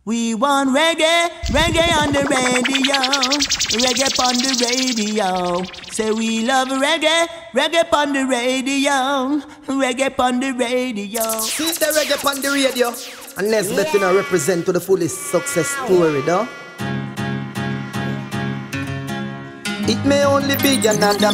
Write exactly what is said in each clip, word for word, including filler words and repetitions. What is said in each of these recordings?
We want reggae, reggae on the radio, reggae on the radio. Say we love reggae, reggae on the radio, reggae on the radio. See the reggae on the radio, and let's let you know represent to the fullest success story, though. It may only be another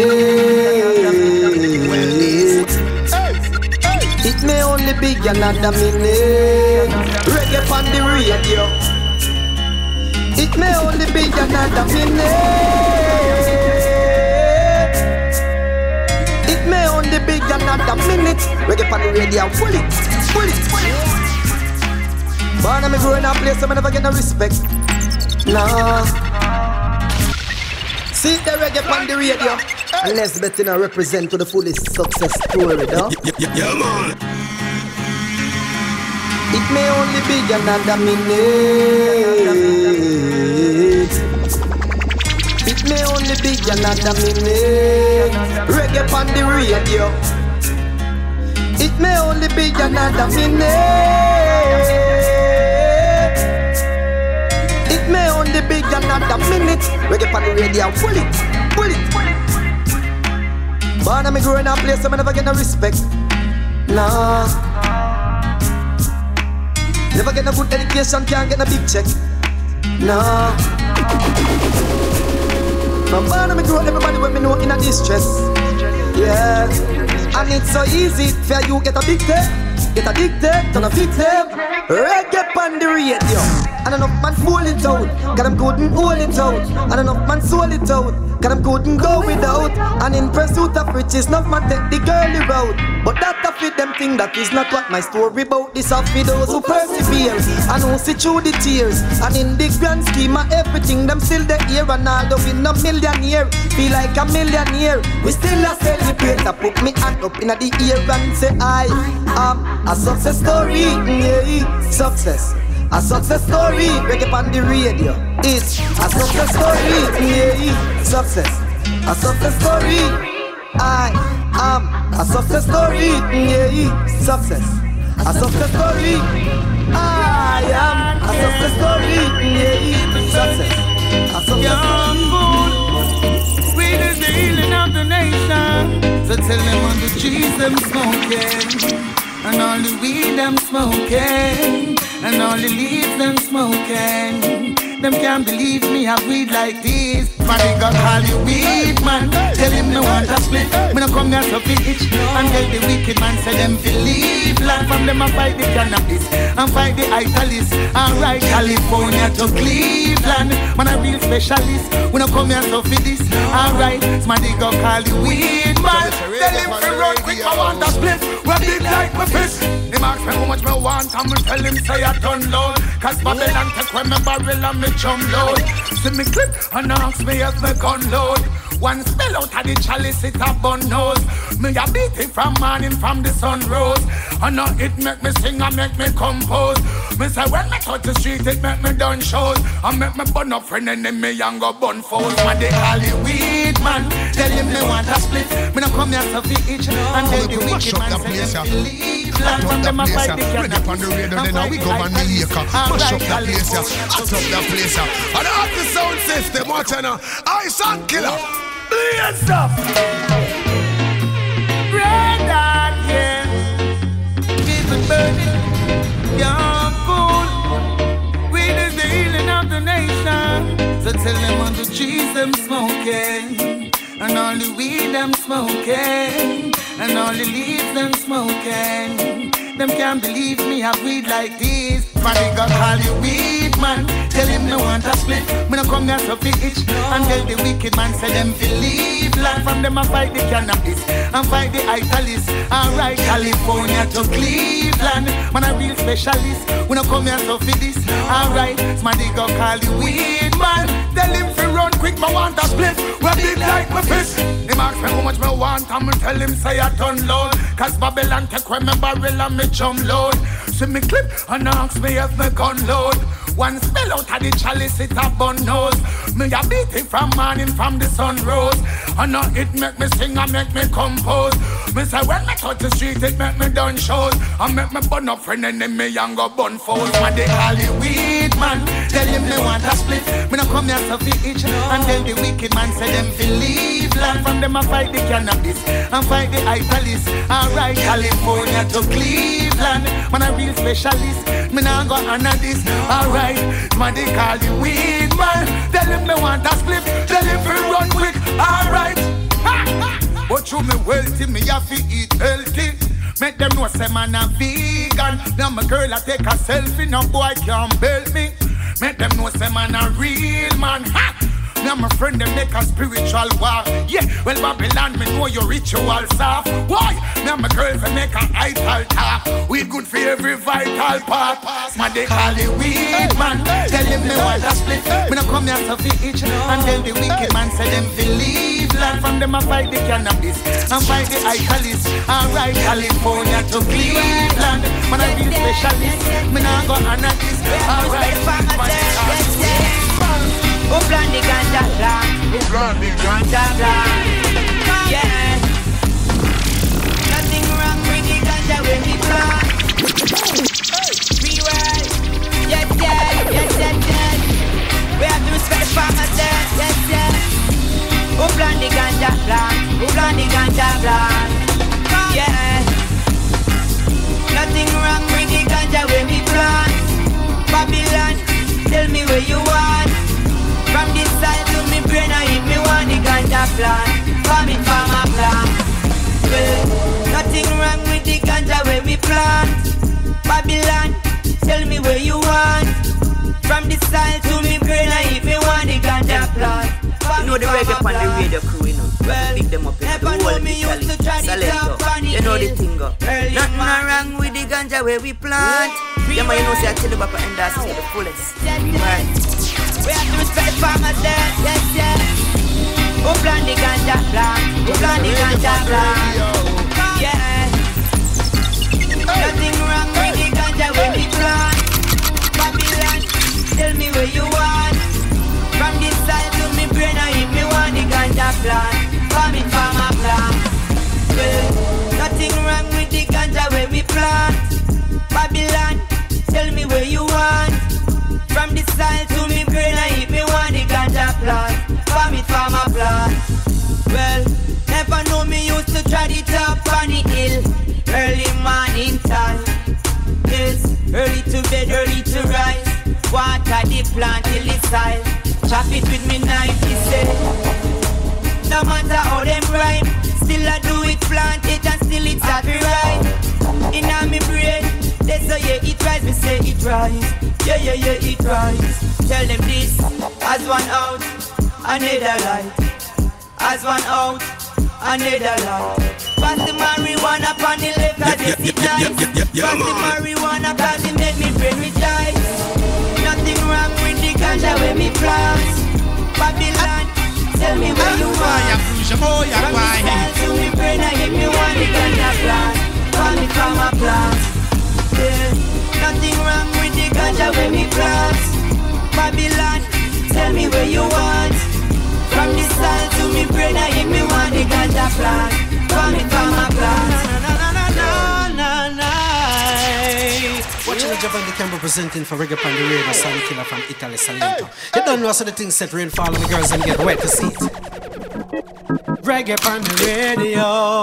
minute. It may only be another minute. Reggae on the radio. It may only be another minute. It may only be another minute. Reggae on the radio. Pull it, pull it, pull it. Born and me grow in a place where I never get no respect. Nah. See the reggae on the radio. And let's bet you know represent to the fullest success story, though. Yeah, yeah, man. It may only be another minute. It may only be another minute. Reggae on the radio. It may only be another minute. It may only be another minute. Reggae on the radio. Pull it, pull it, pull it. Born and me grow in a place where I never get no respect. Nah. Never get no good education, can't get no big check. Nah. From born and me grow, everybody when me know in a distress. Yeah. And it's so easy for you get addicted. Get addicted to the victim. Reggae on the radio. And enough man fool it out, cause them couldn't hold it out. And enough man sold it out, cause them couldn't go without. And in pursuit of riches, enough man take the girly road. But that a fit them thing, that is not what my story about. This a for those who persevere and who see through the tears. And in the grand scheme of everything, them still the here. And although we no millionaire, feel like a millionaire, we still a celebrate. I put me hand up in the ear and say I am a success story. Yeah, success. A success story, reggae on the radio. It's a success story, yeah, success. A success story. I am a success story, yeah, success. A success story. I am a success story, yeah, success. A success story. We the healing of the nation. So tell them on the trees them smoking, and all the weed them smoking, and all the leaves them smoking. Them can't believe me have weed like this. Man, they got call you weed man. Tell him me want a split. Me no come here to itch. And tell the wicked man say them feel leave land. From them I fight the cannabis and fight the italist. And ride California to Cleveland. Man a real specialist. We no come here to fit this. Alright, man they got call you weed man. Tell him to run quick. I want a split. We big like my fist. Him ask me how much me want and me tell him say I done load. Cause Babylon take when me barrel and me jump load. See me clip and ask me if me gun load. One spell out of the chalice it a bun nose. Me a beat it from morning from the sun rose. And now it make me sing and make me compose. Me say when me touch the street it make me done shows. And make me bun up friend enemy and go bun foes. Man they call it weed man. Tell him me want a split. Me no come here to be each. And tell the wicked man say them believe. Land from them a fight the cannabis. On the radio then now we go on the acre. Push up that place ya. Hot up that place ya. And the happy sound system watch ya now. Ice and killer. Bleed stuff. Red hot, yeah. Keep it burning. Young fool. Weed is the healing of the nation. So tell them on the trees them smoking, and all the weed them smoking, and all the leaves them smoking. Them can't believe me have weed like this. Man, they got call you weed man. Tell him me want a split. Me no come here to fit itch. And tell the wicked man say them believe. Land from them I fight the cannabis and fight the italist. And ride California to Cleveland. Man a real specialist. We no come here to fit this. Alright, man they got call you weed man. Tell him fi run quick, me want a split. We big like my fist. Him ask me how much me want and me tell him say I done load. Cause Babylon take when me barrel and me jump load. See me clip and ask me if me gun load. One spell out out of the chalice, it a bun nose. Me a beat it from morning, from the sun rose. And now it make me sing and make me compose. Me say when me touch the street, it make me done shows. And make me bun up friend and then me and go bun foes. Man, they call it weed man. Tell him they want a split. Me no come here to fi itch. And then the wicked man say them fi leave land. From them I fight the cannabis and fight the italist. Alright, California to Cleveland. Man a real specialist. Me nah go honor this. Alright, man they call it weed man. Tell him they want a split. Tell him fi run quick. Alright. But you me wealthy, me have to eat healthy. Make them know say man a vegan. Now my girl I take a selfie, no boy can't belt me. Make them know say man a real man. Ha! Now my friend them make a spiritual war. Yeah, well Babylon me know your ritual soft. Why? Now my girls they make a idol talk. We good for every vital part. Man they call it weed man. Tell him me want a split. Me no come here to fi itch. And then the wicked man say them fi leave land. From them I fight the cannabis and fight the italist. Alright, California to Cleveland. Man I real specialist. Me nah go honor this. Alright, who plant the ganja plant? Who plant the ganja plant? Yeah. Nothing wrong with the ganja when we plant. Free world. Yes, yes, yes, yes, yes. We have to respect the farmers, yes, yes, yes. Who plant the ganja plant? Who plant the ganja plant? Yeah. Nothing wrong with the ganja when we plant. Babylon, tell me where you want. From this side to me brain, I hit me want the ganja plant. Farm it for my plant. Well, nothing wrong with the ganja where we plant. Babylon, tell me where you want. From this side to me brain, I hit me want the ganja plant. You know the reggae on the radio crew, you know. Well, pick them up in the whole of Italy. Salento, you know the thing go. Nothing wrong with the ganja where we plant. Yeah, man, you know say I tell you about and that's the fullest. Right. We have to respect the farmers there, yes, yes. Who plant the ganja plant? Who plant the ganja plant? Yeah. Nothing wrong with the ganja when we plant. Babylon, tell me where you want. From this side to me brain, I hit me want the ganja plant. Farm it for my plant. Well, nothing wrong with the ganja when we plant. Babylon, tell me where you want. From this side to me brain, I hit me want the ganja plant. Farm it for my plant. Well, never know me used to try it up on the hill. Early morning time. Yes, early to bed, early to rise. Water the plant till it's high. Chop it with me knife, he said. No matter how them rhyme, still I do it, plant it and still it's happy right. In a me brain, they say yeah it rise, me say it rise. Yeah, yeah, yeah, it rise. Tell them this, as one out, another light. As one out, another light. Pass the marijuana upon the left, cause it's it nice. Pass the marijuana cause it make me brain rejoice. Nothing wrong with the ganja when me plant. Babylon, tell me where you want. From the style to me brain, I hit me want the ganja plant. Call me from a plant. Yeah. Nothing wrong with the ganja when me plant. Babylon, tell me where you want. From the style to me brain, I hit me want the ganja plant. Call me from a plant. Na na na na na na. Watching the Japan the camera presenting for Reggae on the Radio, Sound Killer from Italy, Salento. You don't know so the things set rain fall on the girls and get wet to see it. Reggae on the radio.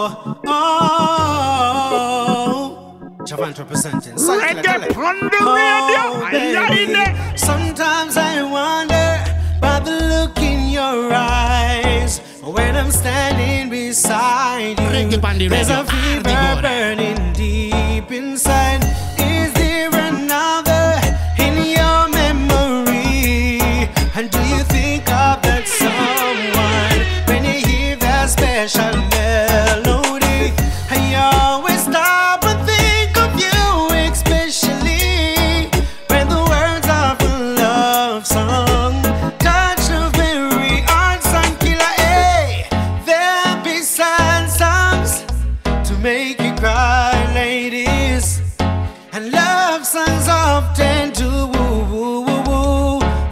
Oh, Japan representing Sound Killer. Reggae on the radio. Oh, sometimes I wonder by the look in your eyes when I'm standing beside you. There's a fever burning deep inside. Is there another in your memory? And do you think of that someone when you hear that special melody? And you always stop and think of you, especially when the words of a love song touch the very heart. Sound Killer, hey, there'll be sad songs to make you cry, ladies, and love songs often do woo, woo, woo, woo,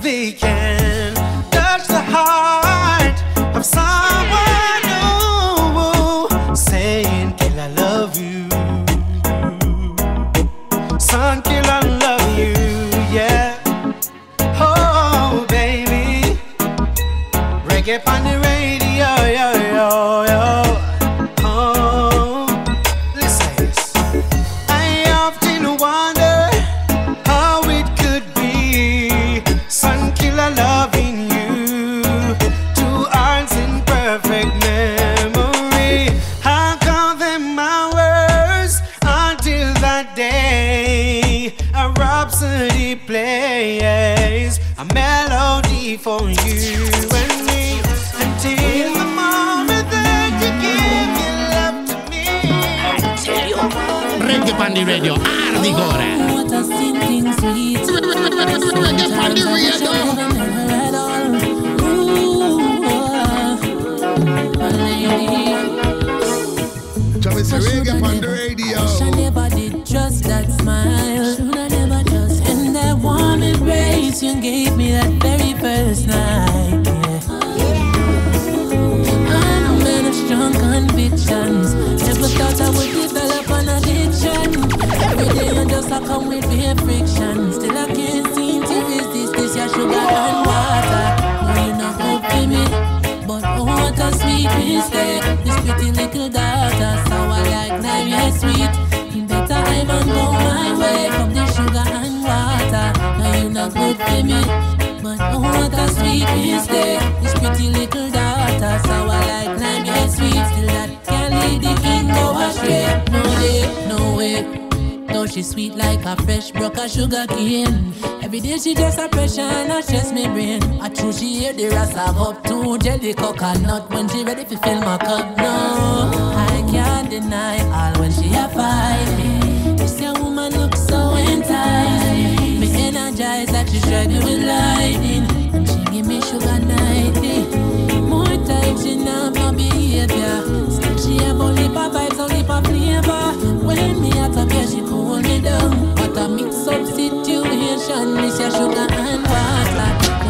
Rhapsody plays a melody for you and me until the moment that you give your love to me. I tell you, Reggae on the radio, Ardigore. What a singing sweet. Reggae on the radio. Reggae on the radio. I never did just that smile. Should I never just and that warm embrace you gave me that very first night. Yeah. I'm a man of strong convictions. Never thought I would develop an addiction. Every day I just I come with bare friction. Still I can't seem to resist this your sugar and water. No, you're not good for me. But oh, what a sweet mistake. This pretty little daughter, sour like nine years sweet. You better I man go my way from the sugar and water. Now you not good for me. But oh, what a sweet mistake. This pretty little daughter, sour like nine years sweet. Still that can't lead the king go astray. No way, no way. Though she sweet like a fresh broke of sugar cane. Every day she just a pressure and a stress me brain. I choose she hear the rasta up to jelly coconut when she ready to fill my cup. No, I can't deny all when she a fight me. This young woman looks so enticing. Me energized like she struggling with lightning. And she give me sugar ninety. More time she know my behavior. Still she have only for vibes, only for flavor. When me at up here she pull me down. What a mix up situation. This your sugar and water.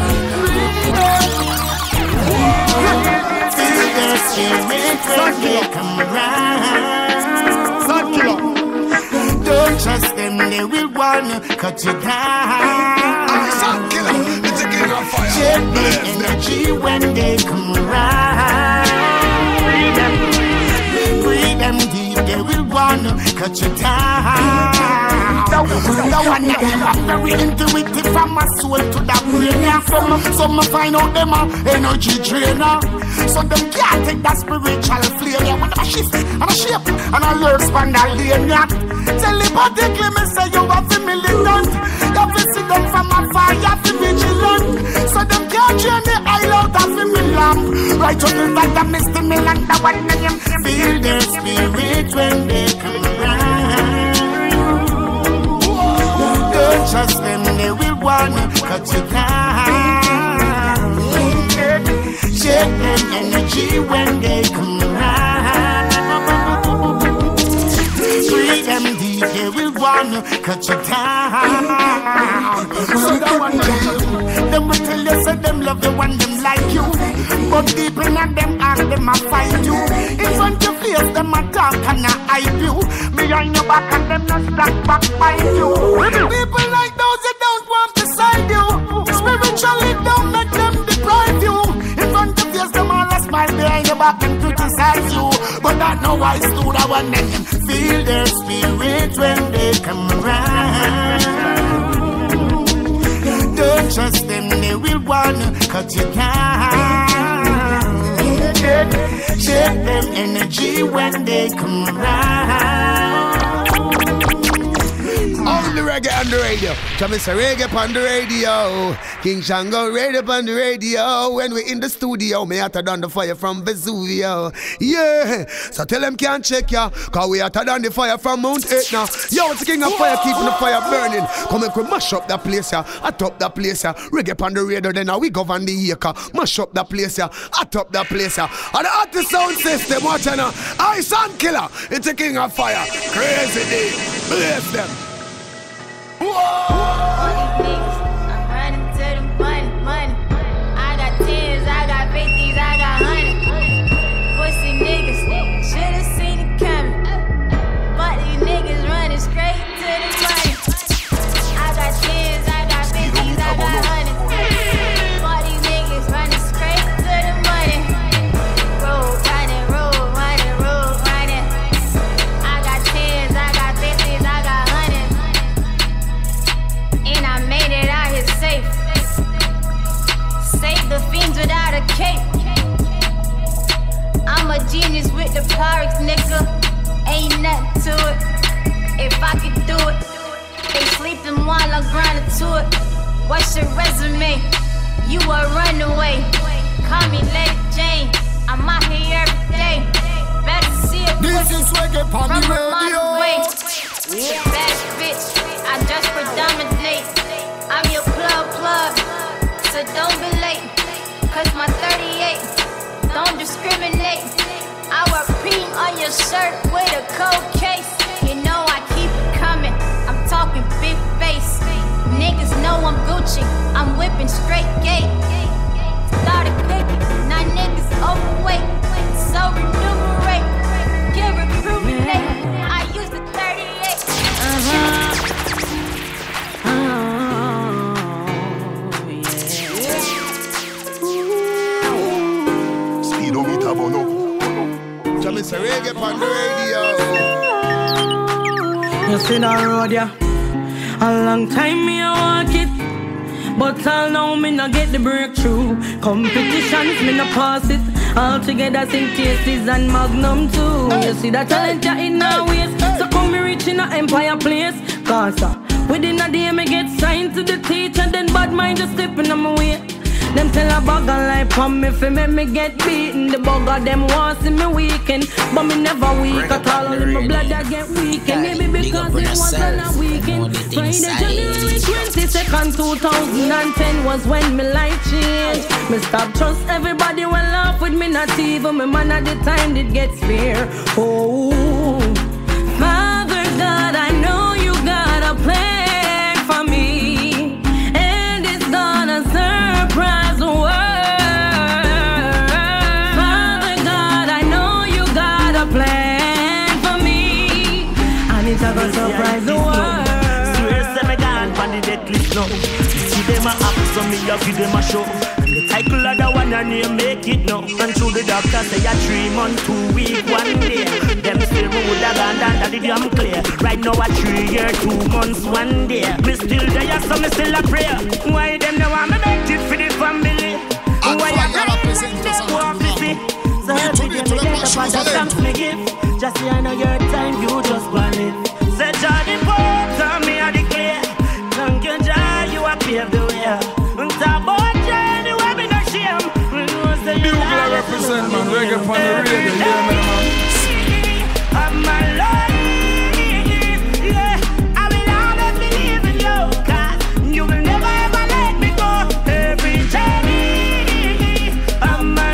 feel the spirit when they come around. Don't trust them, they will wanna cut you down. It's a king of fire. Check the energy when they come around. Freedom, freedom deep, they will wanna cut you down. The one that I'm very intuitive from my soul to the brain. Some, some find out them a energy drainer. So them can't take that spiritual flame. Yeah, when I shift and I shape and I learn spandalina. Telepathically me say you have to militant. You have to sit down from afar, you have to vigilant. So them can't drain the oil out of me lamp. Right on the back of Mister Milan, the one name. Feel their spirit when they come around. Don't trust them, they will wanna cut you down. Check them energy when they come around. Breathe them deep, they will wanna cut you down. So that one them will tell you, say them love the one them like you. But deep in them heart, them a fight you. In front of your face, them a talk and a hype you. Behind your back and them not stack back by you. People like those that don't want beside you. Spiritually don't make them deprive you. In front of you, them all a smile behind your back and criticize you. But that no wise to that one and them feel their spirit when they come around. Don't trust them, they will wanna cut you down. Check them energy when they come around. Only reggae on the radio. So me say reggae on the radio. King Shango radio on the radio. When we in the studio, me hotter than the fire from Vesuvio. Yeah. So tell them can't check ya, cause we hotter than the fire from Mount Etna. Yo, it's the king of fire keeping the fire burning. Come and we mash up that place ya, atop that place ya. Reggae on the radio, then now we govern the acre. Mash up that place ya, atop that place ya. And the artist sound system, watch ya now. Ice and Killer, it's the king of fire. Crazy day, bless them. I'm running to the money, money. I got tens, I got fifties, I got hundreds. Pussy niggas, should've seen it coming. But these niggas running straight to the money. I got tens, I got fifties, I got hundreds. But these niggas running straight to the money. Roll, running, roll, running, roll, running. I got tens, I got fifties, I got hundreds. And I made it out here safe. Save the fiends without a cape. I'm a genius with the Pyrex, nigga. Ain't nothing to it. If I could do it, they sleeping while I grind You a runaway. Call me Lady Jane. I'm out here every day. Better see it. This is Reggae on the radio. Bad bitch, I just predominate. I'm your plug plug, so don't be late. Cause my thirty-eight don't discriminate. I wear pink on your shirt with a cold case. You know I keep it coming. I'm talking big face. Niggas know I'm Gucci. I'm whipping straight gate. Started cooking, now niggas overweight. So remunerate, get rejuvenate. I use the thirty-eight. Uh-huh. Oh, yeah. Speedometer bono. Jamaica Reggae on the radio. You see that road, yeah? A long time me a walk it, but all now me no get the breakthrough. Competitions me no pass it. All together sing tasties and magnum too. Hey, you see that talent ya in our ways. Hey. So come me reach in a empire place. Cause uh, within a day me get signed to the teacher. Then bad mind just slipping on my way. Them tell a bugger like come me fi make me get beaten. The bugger them want see me weaken, but me never weak at all. In my blood I get weakened. Maybe because it was on a weekend. Friday January twenty-second two thousand ten was when me life changed. Me stop trust everybody when laugh with me, not even me man at the time did get fear. Oh, Father God, I know you got a plan for me, and it's gonna surprise the world. Father God, I know you got a plan for me, and it's gonna surprise the world. Swear say me gone from the death list now. See them a up, so me a give them a show. The title of the one and you make it now. And through the doctor say a three month, two week, one day. Them still me would have gone down that the damn clear. Right now a three year, two months, one day. Me still there, so me still a prayer. Why them now want me make it for the family? Why you represent them want to see? So every day me get up and the stamps me give. Just say I know your time, you just want it. Say Johnny Pope, tell me I declare. Thank you, John, you have paved the way. Talk about Johnny, where me no shame. Bugler represent, man. Reggae on the radio, yeah, man. I'm my life, yeah. I will always believe in you, 'cause you will never ever let me go. Every day, I'm my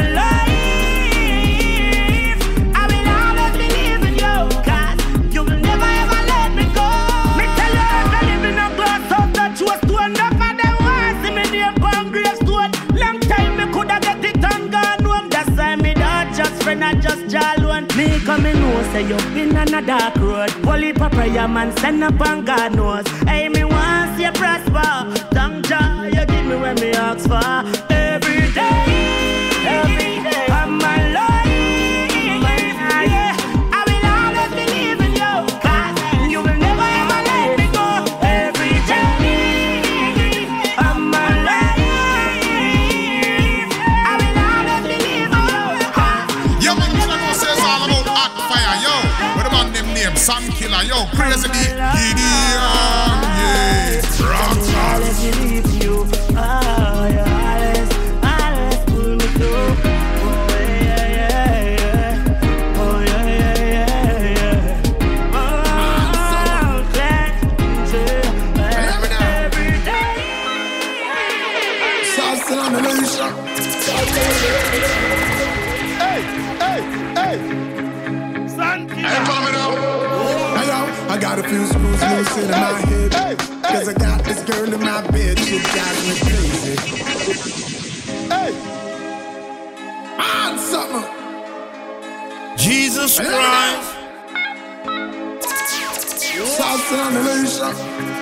life. I will always believe in you, 'cause you will never ever let me go. Me tell you, I live in a glass of that was to enough of them want see me near Congress Stone. Long time me coulda get it and gone home. That's why me not just friend, I just jaloon. Me come in know say you been on a dark road. Holy papa, your man send up and God knows. Hey, me want see you prosper. Thank Jah, you give me when me ask for. Every day, every day, I'm my life. Yeah, I will always believe in you, 'cause you will never ever let me go. Every day, I'm my life. I will always believe in you. Yo, man, you know say it's all about hot fire, yo. What about them name? Sun Killer, yo. Crazy D. Gideon, yeah. Rock, rock. Hey, hey, hey. I got a few screws loose in my head, cause I got this girl in my bed, she drives me crazy. Hey, on something. Jesus Christ. South Alicia.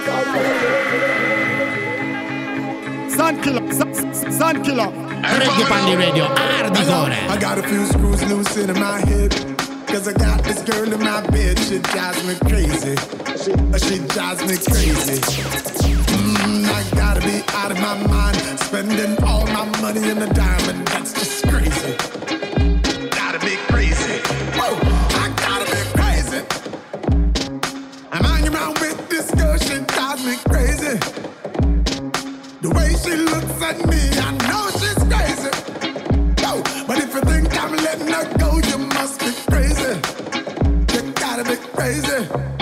Sun Killer, Sun Killer. Reggae on the radio, hardcore. I got a few screws loose in my head, cause I got this girl in my bed, she drives me crazy. She, she drives me crazy. Mm, I gotta be out of my mind, spending all my money in the diamond, that's just crazy. Gotta be crazy. Whoa, I gotta be crazy. I'm hanging around with this girl, she drives me crazy. The way she looks and me, I know she's crazy. No, but if you think I'm letting her go, you must be crazy. You gotta be crazy.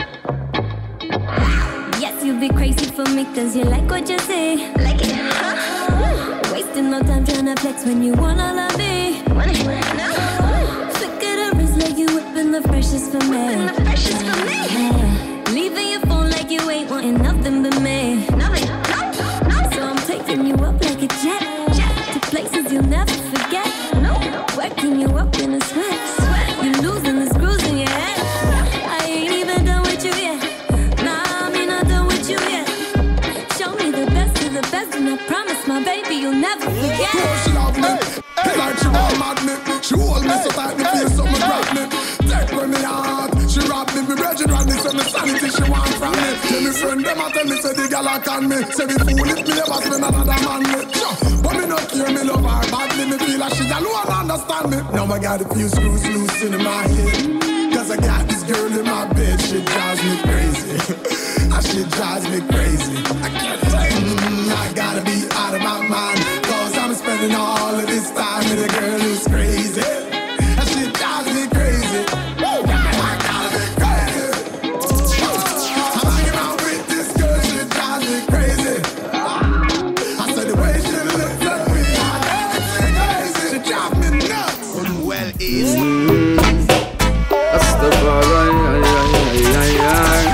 Yes, you be crazy for me, cause you like what you say. Like it, huh? Wasting no time trying to flex when you wanna love me. Wanna no? Flick of the wrist like you whipping the freshest for me. Whipping the freshest for me. Yeah. Leaving your phone like you ain't wanting nothing but me. Nothing, no, no. So I'm taking you up like a jet, jet. To places you'll never forget. No. Working you up in a sweat, sweat. You losing the screws in your head. I ain't even done with you yet. Nah, I mean not done with you yet. Show me the best of the best, and I promise my baby you'll never forget. Oh, she love me, hey, like she want mad me. She hold me so tight, me feel something grab me. Take with me heart, she rob me. Me brethren rob me, so me sanity she want from me. Tell me friend them a tell me say the gal a can me. Say me fool if me ever spend another man me. But me no care, me love her badly. Me feel like she alone understand me. Now I got a few screws loose in my head. Cause I got this girl in my bed, she drives me crazy. And she drives me crazy. I can't take mm, I gotta be out of my mind. Cause I'm spending all of this time with a girl who's crazy. And she drives me crazy. Woo! I gotta be crazy. I'm hanging out with this girl, she drives me crazy. I said the way she looks at me, I drives me crazy. She drives me nuts. Well, easy. Mm. That's the bar, ay, ay, ay, ay, ay.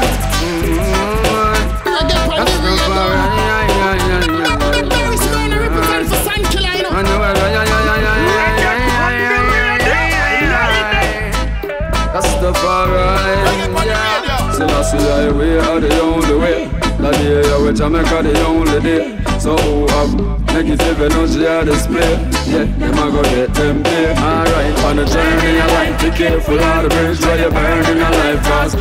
That's the bar, ay, ay, ay, ay, ay. I know, ay, ay, ay, ay, ay, ay, ay. That's the bar, ay, yeah. Still I see I way are the only way. That day with Jamaica the only day. So who have negative energy I display? Yeah, them a go get them pay. Alright, on the journey of life, be careful of the bridge where you're burning a life fast.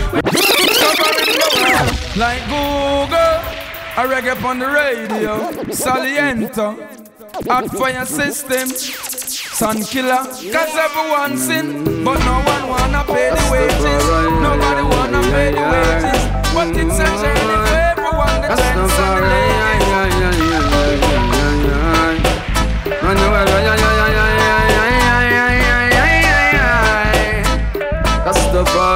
Like Google, a reggae on the radio, Saliento, Hot Fire System, Sun Killer, cause everyone sin, but no one wanna pay the wages. Nobody wanna pay the wages, but it's a journey for everyone. The chance on the ladies. I know, ay, ay, ay, ay, ay, ay, ay, ay, ay, ay. That's the bar,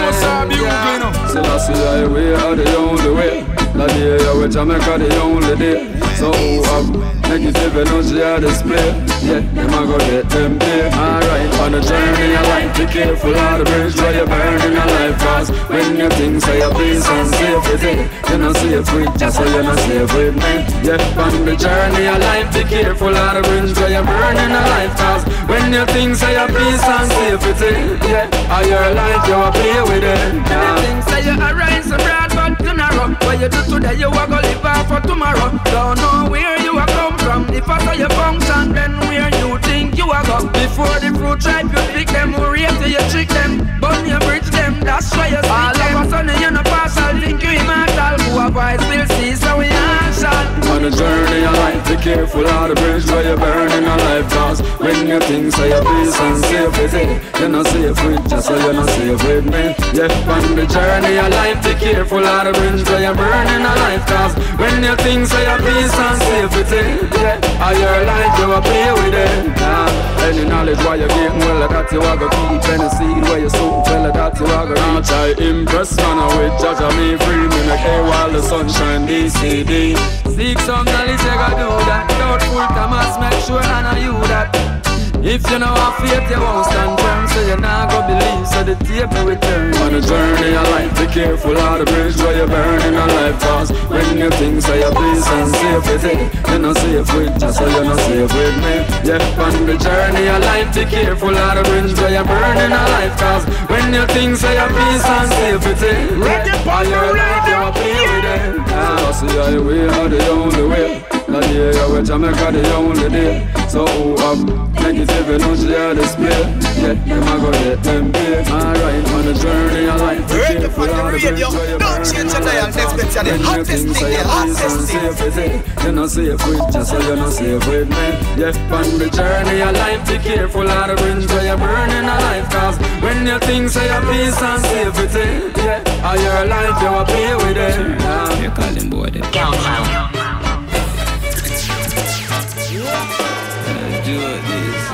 yeah. Still I see I way are the only way. That day with Jamaica the only day. So who have negative energy I display? Yeah, them a go get them pay. Alright, on the journey of life, be careful of the bridge where you're burning a life fast. When you think say your peace and safety, you're not safe with just so you're not safe with me. Yeah, on the journey of life, be careful of the bridge where you're burning a life fast. When you think say your peace and safety, yeah, all your life you a play with it. Anything say you arise abroad but you narrow. What you do today you a go live off for tomorrow. Don't know where you a come from. If I saw you function, then where you think you a go. Before the fruit tribe you pick them, who rate till you trick them, burn you bridge them, that's why you speak them. All of a sudden you no partial, think you immortal. Who a voice will see, so we answer. On the journey of life, be careful of the bridge where you're burning a life fast. When you think say your peace and safety, you're not safe with just so you're not safe with me. Yeah, on the journey of life, be careful of the bridge where you're burning a life fast. When you think say your peace and safety, yeah, all your life you a play with it. Nah, any knowledge why you're getting well, that you a go keep. Any seed where you sow, well, that you a go reach. I impress man with judge of me free. Me make hay while the sunshine D C D. Seek some knowledge, you gotta do that. Doubtful Thomas, make sure I know you that. If you know how faith you won't stand firm, so you're not gonna believe, so the table will turn. On the journey of life, be careful of the bridge where you're burning a life fast. When you think say your peace and safety, you're not safe with just so you're not safe with me. Yeah, on the journey of life, be careful of the bridge where you're burning a life fast. When you think say your peace and safety, yeah, all your life you're playing with it. I see I way are the only way. That day with Jamaica the only day. So who have negative energy I display? Yeah, them a go get them pay. Alright, on the journey of life, be careful of the bridge where you're burning a life fast. When you think say your peace and safety, you're not safe with just so you're not safe with me. Yeah, on the journey of life, be careful of the bridge where you're burning a life fast. When you think say your peace and safety, yeah, all your life you a play with it. You call him boy. Countdown. do this.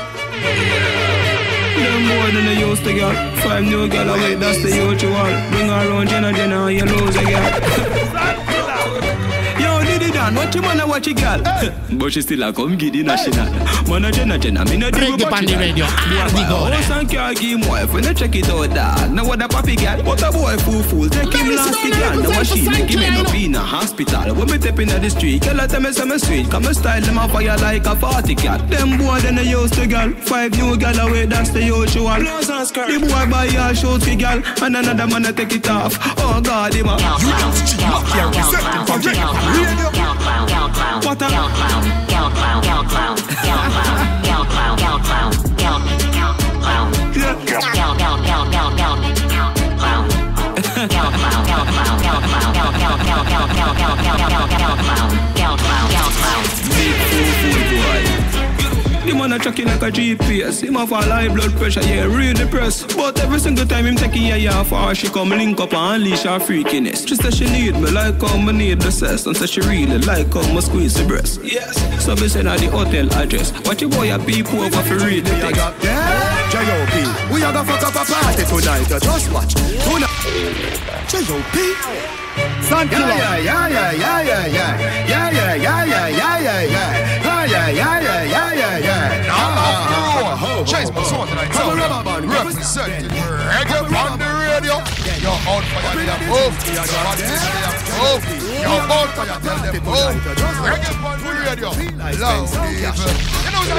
Them more than they used to get. Five new gal away, that's the usual. Bring her around Jenna Jenna and you lose again. Yo, Diddy Dan, what you wanna watch a girl? But she still a come get the national. Man a Jenna Jenna, me no do about the radio. House and car give him wife when you check it out dad. Now what a papi girl, what a boy fool fool. Take him last the girl, now what she make him end up in a hospital. When me step in the street, girl I tell me some sweet. Come and style them up fire like a party cat. Them boy then they used to girl. Five new girl away, that's the usual. The boy buy your shoes for girl, and another man a take it off. Oh God, him a you don't street mafia, we set the project. What a the man a tracking like a G P S. Him have a high blood pressure, yeah, real depressed. But every single time him taking a year for her, she come link up and unleash her freakiness. She say she need me like how me need the cess, and say she really like how me squeeze the breast. Yes, so we send her the hotel address. Watch your boy a people over for read the text. Yeah, J O P, we are gonna fuck up a party tonight. Just watch. Tonight, J O P. Yeah, yeah, yeah, yeah, yeah, yeah, yeah, yeah, yeah, yeah, yeah, yeah, yeah, yeah, yeah, yeah, yeah, yeah, yeah. Number four, Chase Mason tonight. So, representing Reggae on the radio. You're on fire, tell them move. You're on fire, tell them move. You're on fire, tell them move. Reggae on the radio. Love people. You know,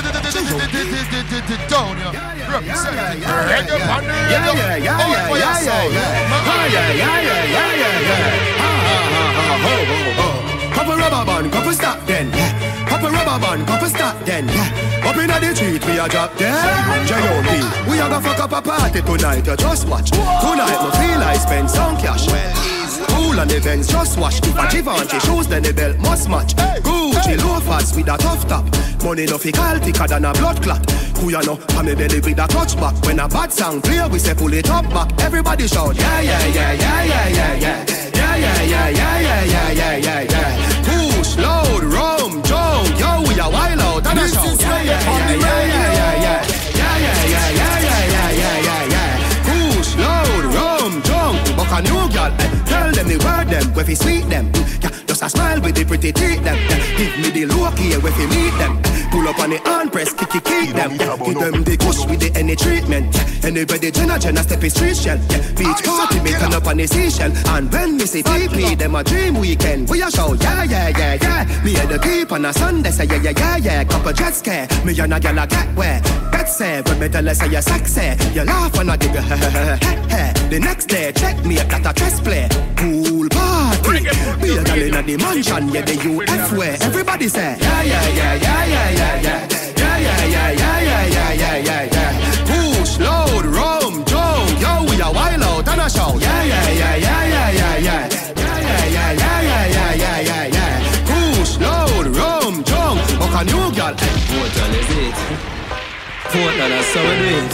down here. Representing Reggae on the radio. Yeah, yeah, yeah, yeah, yeah, yeah, yeah, yeah, yeah, yeah, yeah, yeah. Ha ha ha ho ho ho. Couple rubber band, couple stop then. Couple rubber band, couple stop then. Up inna the street we a drop dead. J O P, we a go fuck up a party tonight. You just watch. Tonight me feel I spend some cash. Cool on events, just watch. If a Givenchy shoes, then the belt must match. Gucci loafers with a tough top. Money no fi call thicker than a blood clot. Who ya know? Pa me belly with a touch back. When a bad song play, we say pull it up back. Everybody shout yeah yeah yeah yeah yeah yeah yeah yeah yeah yeah yeah yeah yeah yeah yeah. Push, load, rum, jump, yo we a wild out and a shout yeah yeah yeah yeah yeah yeah yeah yeah yeah yeah yeah yeah yeah yeah. Push, load, rum, jump, buck a new girl. Tell them the word them, where fi sweet them. Yeah, just a smile with the pretty teeth them. Give me the look here, where fi meet them. Pull up on the hand press, kick it, keep them. Give them the push with the any treatment. Anybody Jenna Jenna step is street shell. Beach party me turn up on the seashell. And when we see P P, them a dream weekend. We a show yeah yeah yeah yeah. Me and the keep on a Sunday say yeah yeah yeah yeah. Couple jet scare, me and a gyal a get where. That's say when me tell her say you sexy. You laugh and I give you the next day check me at that a chess play. Pool party. Be a gyal inna the mansion, yeah the U F where everybody say yeah yeah yeah yeah yeah yeah yeah yeah yeah yeah yeah yeah yeah yeah yeah. Push, load, rum, jump, yo we a wild out and a show yeah yeah yeah yeah yeah yeah yeah yeah yeah yeah yeah yeah yeah yeah yeah. Push, load, rum, jump, buck a new girl. Portal is it. Portal is so it.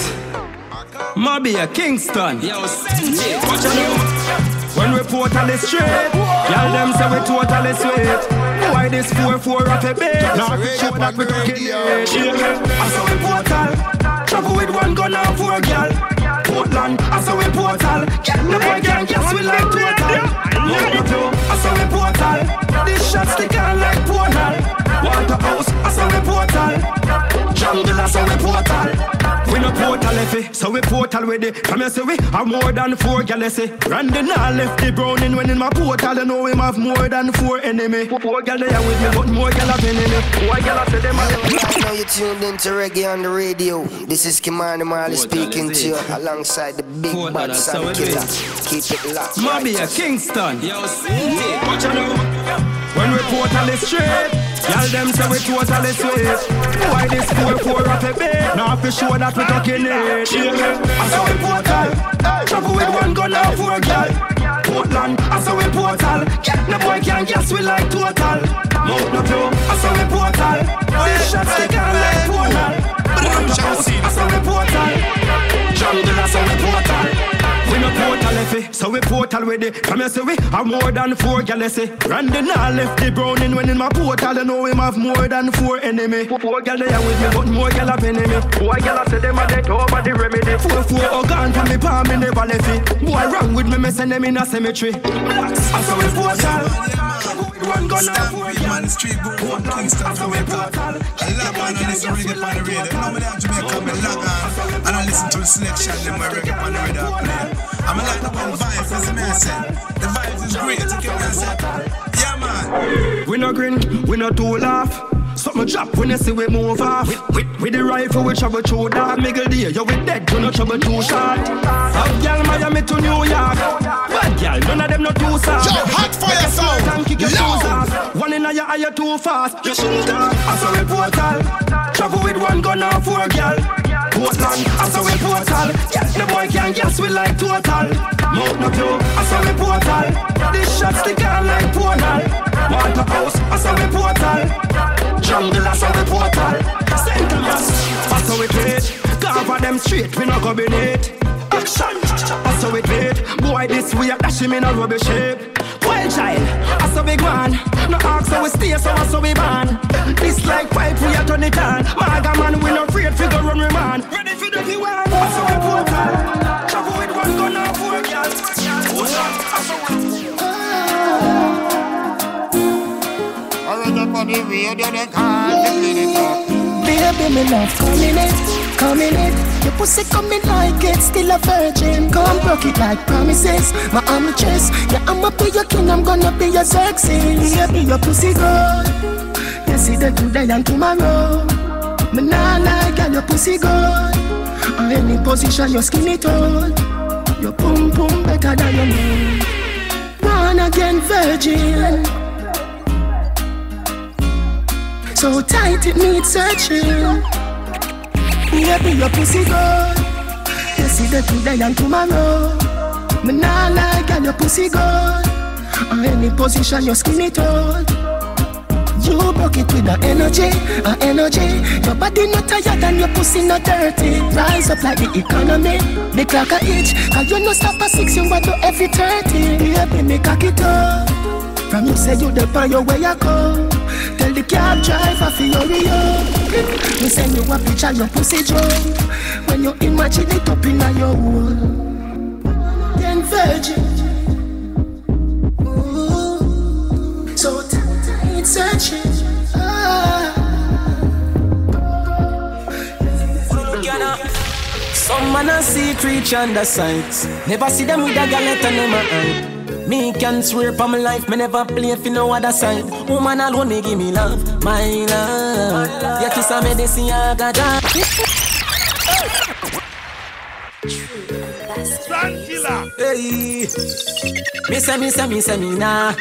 Mabia Kingston. Yo, send it. Watch out. When we totally straight, y'all them say we totally sweet. Why this four four at a bed? Now we show that we cooking it. I saw we portal, travel with one gun and four girl. Portland, I saw we portal, the boy gang guess we like total. I saw we portal, this shot stick on like portal. Waterhouse, I saw we portal, jungle, I saw we portal. We no portal effie, so we portal with it. Come here say we have more than four galaxy. Randy now left the browning when in my portal. You know him have more than four enemy. Four gal there with me, but more gal have enemy. Four gal say them are. Now you tuned into Reggae on the radio. This is Kimani Marley speaking to you alongside the big bad Sam Killer. Keep it locked. Mabia Kingston. Yo, sing it. Watch out. When we portal is straight, y'all them say we totally sweet. Why this four four at a bed? Now for sure that we talking it. I saw we portal, travel with one gun and four girl. Portland, I saw we portal, no boy can guess we like total. Mount no view, I saw we portal, this shot stick on like portal. I saw we portal, jungle I saw we portal, we no portal. galaxy. So we portal with it. Come here, say we are more than four galaxy. Randy now left the browning when in my portal. You know him have more than four enemy. Four gal they with me, but more gal have enemy. Four gal say them a dead over the remedy. Four four organ from me palm in the valley. Boy wrong with me, me send them in a cemetery. I saw we portal. One gun now four gal. Street book one Kingston from my portal. I love man and listen reggae on the radio. Now me down Jamaica, me log on and I listen to the selection. Them my reggae on the radio play. I'm like the one vibe, as me I said. The vibes is great. You can say, yeah man. We no grin, we no too laugh. Something drop when you see we move off. With, with, with the rifle we travel through that Miguel dear, you with dead, you no trouble too short. Up girl Miami to New York. Bad girl, none of them no too soft. Yo, hot fire sound. One in a your eye too fast. You shouldn't have. I saw a portal. Travel with one gun or four girl. Portland, I saw a portal. Yes, the boy can guess we like total. Mount no view, I saw a portal. This shot stick on like portal. Waterhouse, I saw a portal. Jungle, I saw a portal. Central Mass, I saw it late. Cover them straight, we no go beneath. Action, I saw it late. Boy, this way, dash him in a rubber shape. Wild child, I saw big man. No ask how we stay, so I saw we ban. This like pipe, we a turn it on. Maga man, we no afraid, figure run we man. Ready for the V one, I saw a portal. Travel with one gun and four girls. I saw it. Already on the radio, they can't clean it up. Baby, me love coming in, coming in. Your pussy coming like it's still a virgin. Come broke it like promises. My arm chest. Yeah, I'ma be your king, I'm gonna be your sexy. Baby, your pussy good. You see the today and tomorrow. Me nah like girl, your pussy good. On any position, your skinny tall. Your pum pum better than your name. Born again virgin. So tight it needs searching. Baby, your pussy good. You see the today and tomorrow. Me nah like girl, your pussy good. On any position, your skinny tall. You broke it with the energy, a energy. Your body not tired and your pussy not dirty. Rise up like the economy, the clock a itch. Cause you no stop at six, you want to every thirty. Baby, me cock it up. From you say you depend your way you go. Tell the cab driver for your up. Me send you a picture your pussy jump. When you imagine it up in your hole. Then virgin. Ooh. So tight searching. Ah. Some man a see creature under sight. Never see them with a galette and them a hide. Me can swear for my life, me never play for no other side. Woman alone me give me love, my love. You kiss a medicine, I got that. Tranquila. Hey, me say, me say, me say, me nah.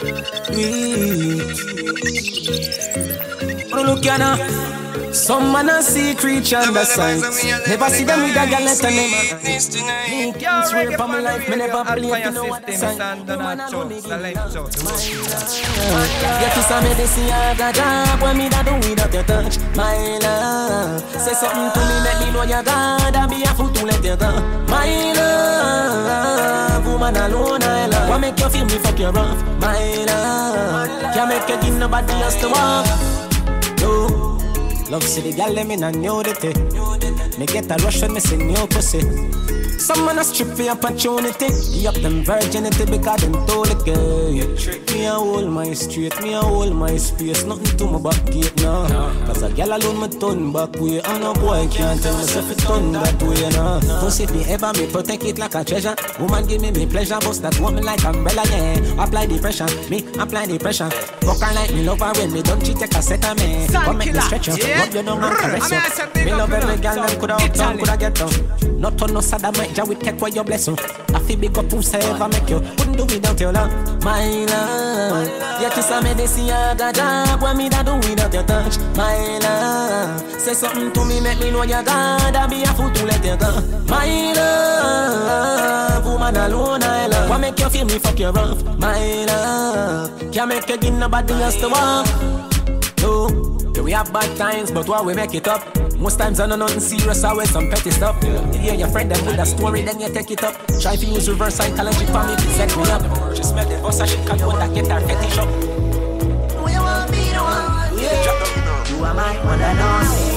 Oh look ya now. Some man a see creature under sight. Never see them with a galette and them. Me can swear for my life, me never play for no other side. Woman alone me give me love, my love. You kiss a medicine, I got job. When me da do without your touch, my love. Say something to me, let me know you God. I be a fool to let you go, my love. Woman alone I love. What make you feel me fuck you rough, my love. Can't make you give nobody else to walk. No. Love see the gal them in a nudity. Me get a rush when me see new pussy. Some man a strip for opportunity. Give up them virginity because them told it girl. Me a hold my street, me a hold my space. Nothing to my back gate now. Cause a gal alone me turn back way. And no boy can't tell myself it turn that way now. Pussy me ever me protect it like a treasure. Woman give me me pleasure, bust that woman like umbrella, yeah. Apply the pressure, me apply the pressure. Fuck her like me love her when me don't cheat take a set of me. Come make me stretch you, rub you down and caress you. Me love every gal that coulda up down, coulda get down. Not on no sadamite. Jah will take away your blessing. I feel big up who's ever make you. Wouldn't do without your love, my love. You kiss a medicine, I got job. When me da do without your touch, my love. Say something to me, make me know you God. I be a fool to let you go, my love. Woman alone I love. What make you feel me fuck you rough, my love. Can't make you give nobody else to walk. No, yeah, we have bad times, but why we make it up? Most times I know nothing serious, always some petty stuff. You hear your friend them with a story, then you take it up. Try to use reverse psychology for me to set me up. Just met the boss, I should call that get our fetish up. Who you want be the one? Yeah. You are my one and only.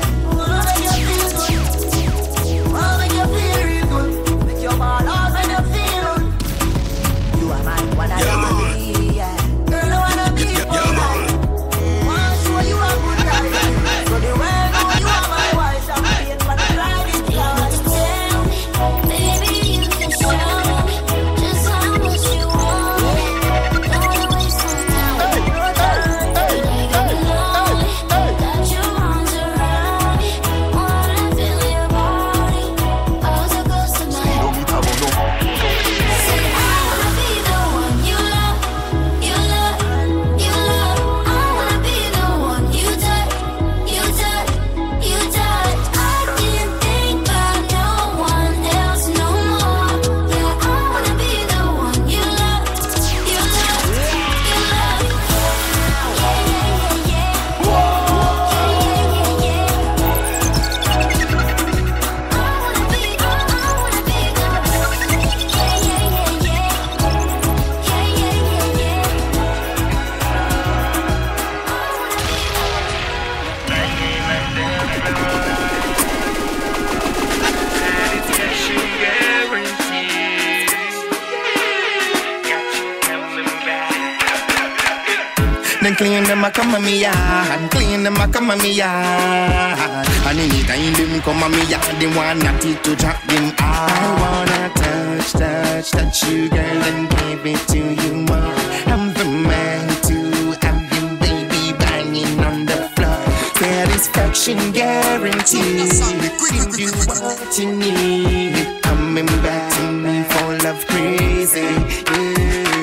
Clean them a come on me yard, clean them a come on me yard. And anytime them come on me yard, they want natty to drop them. I wanna touch, touch, touch you, girl, and give it to you more. I'm the man to have you, baby, banging on the floor. Satisfaction guaranteed. Give you what you need. Coming back to me full of crazy. Yeah.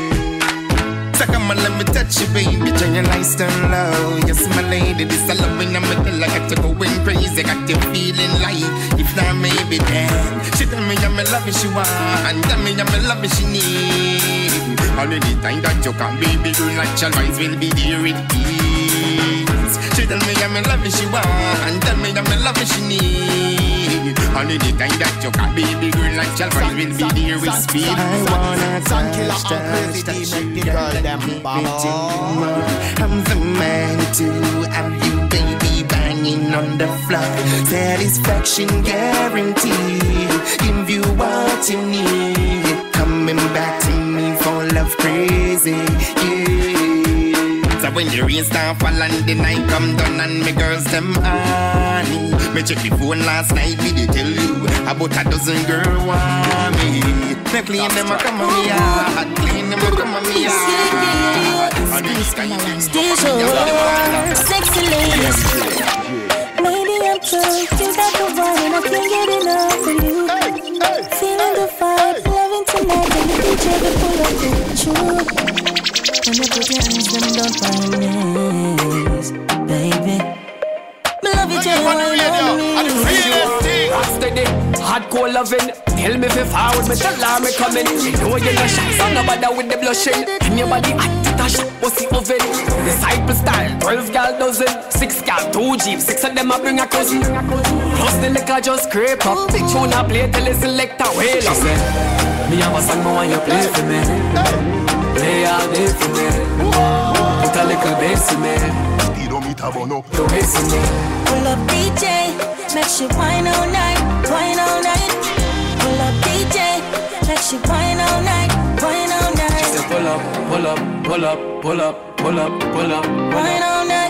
So come on, let me touch you, baby. Turn your lights down low. Yes, my lady, this a love in a middle. I got you going crazy, got you feeling like if not, maybe then. She tell me I'm in love she want, and tell me I'm in love she need. All the time that you can, baby, girl, natural wise will be there with ease. She tell me I'm in love she want, and tell me I'm in love she need. All the time that you can, baby, girl, natural wise will be there with speed. I wanna touch, touch, touch you, girl, them ball. I'm the man to have you, baby, banging on the floor. Satisfaction guaranteed. Give you what you need. Coming back to me full of crazy, yeah. So when the rain start fall and the night come down and me girls them honey. Me check the phone last night, me they tell you about a dozen girl want me. Me clean them a come on me yard, clean them a come on me yard. Sexy ladies, maybe I'm drunk, you got the one and I can't get enough of you. Feeling the vibe, loving tonight, and the D J will pull up the truth. When they put your hands them down for my knees, baby. Me love you, Jay, I love me. Steady, hardcore loving. Tell me if you forward, me tell her me coming. You know you're not shy, so nobody with the blushing. In your body, hot it a shot, what's the oven? Disciple style, twelve gal dozen. Six gal, two jeeps, six of them I bring a cousin. Plus the liquor just scrape up. Big tune I play till the selector wail. She said, me have a song more when you play for me. Play all day for me. Put a little bass in me. You bass in me. Pull up D J, make she wine all night, wine all night. Pull up D J, make she wine all night, wine all night. She said pull up, pull up, pull up, pull up, pull up, pull up, wine all night.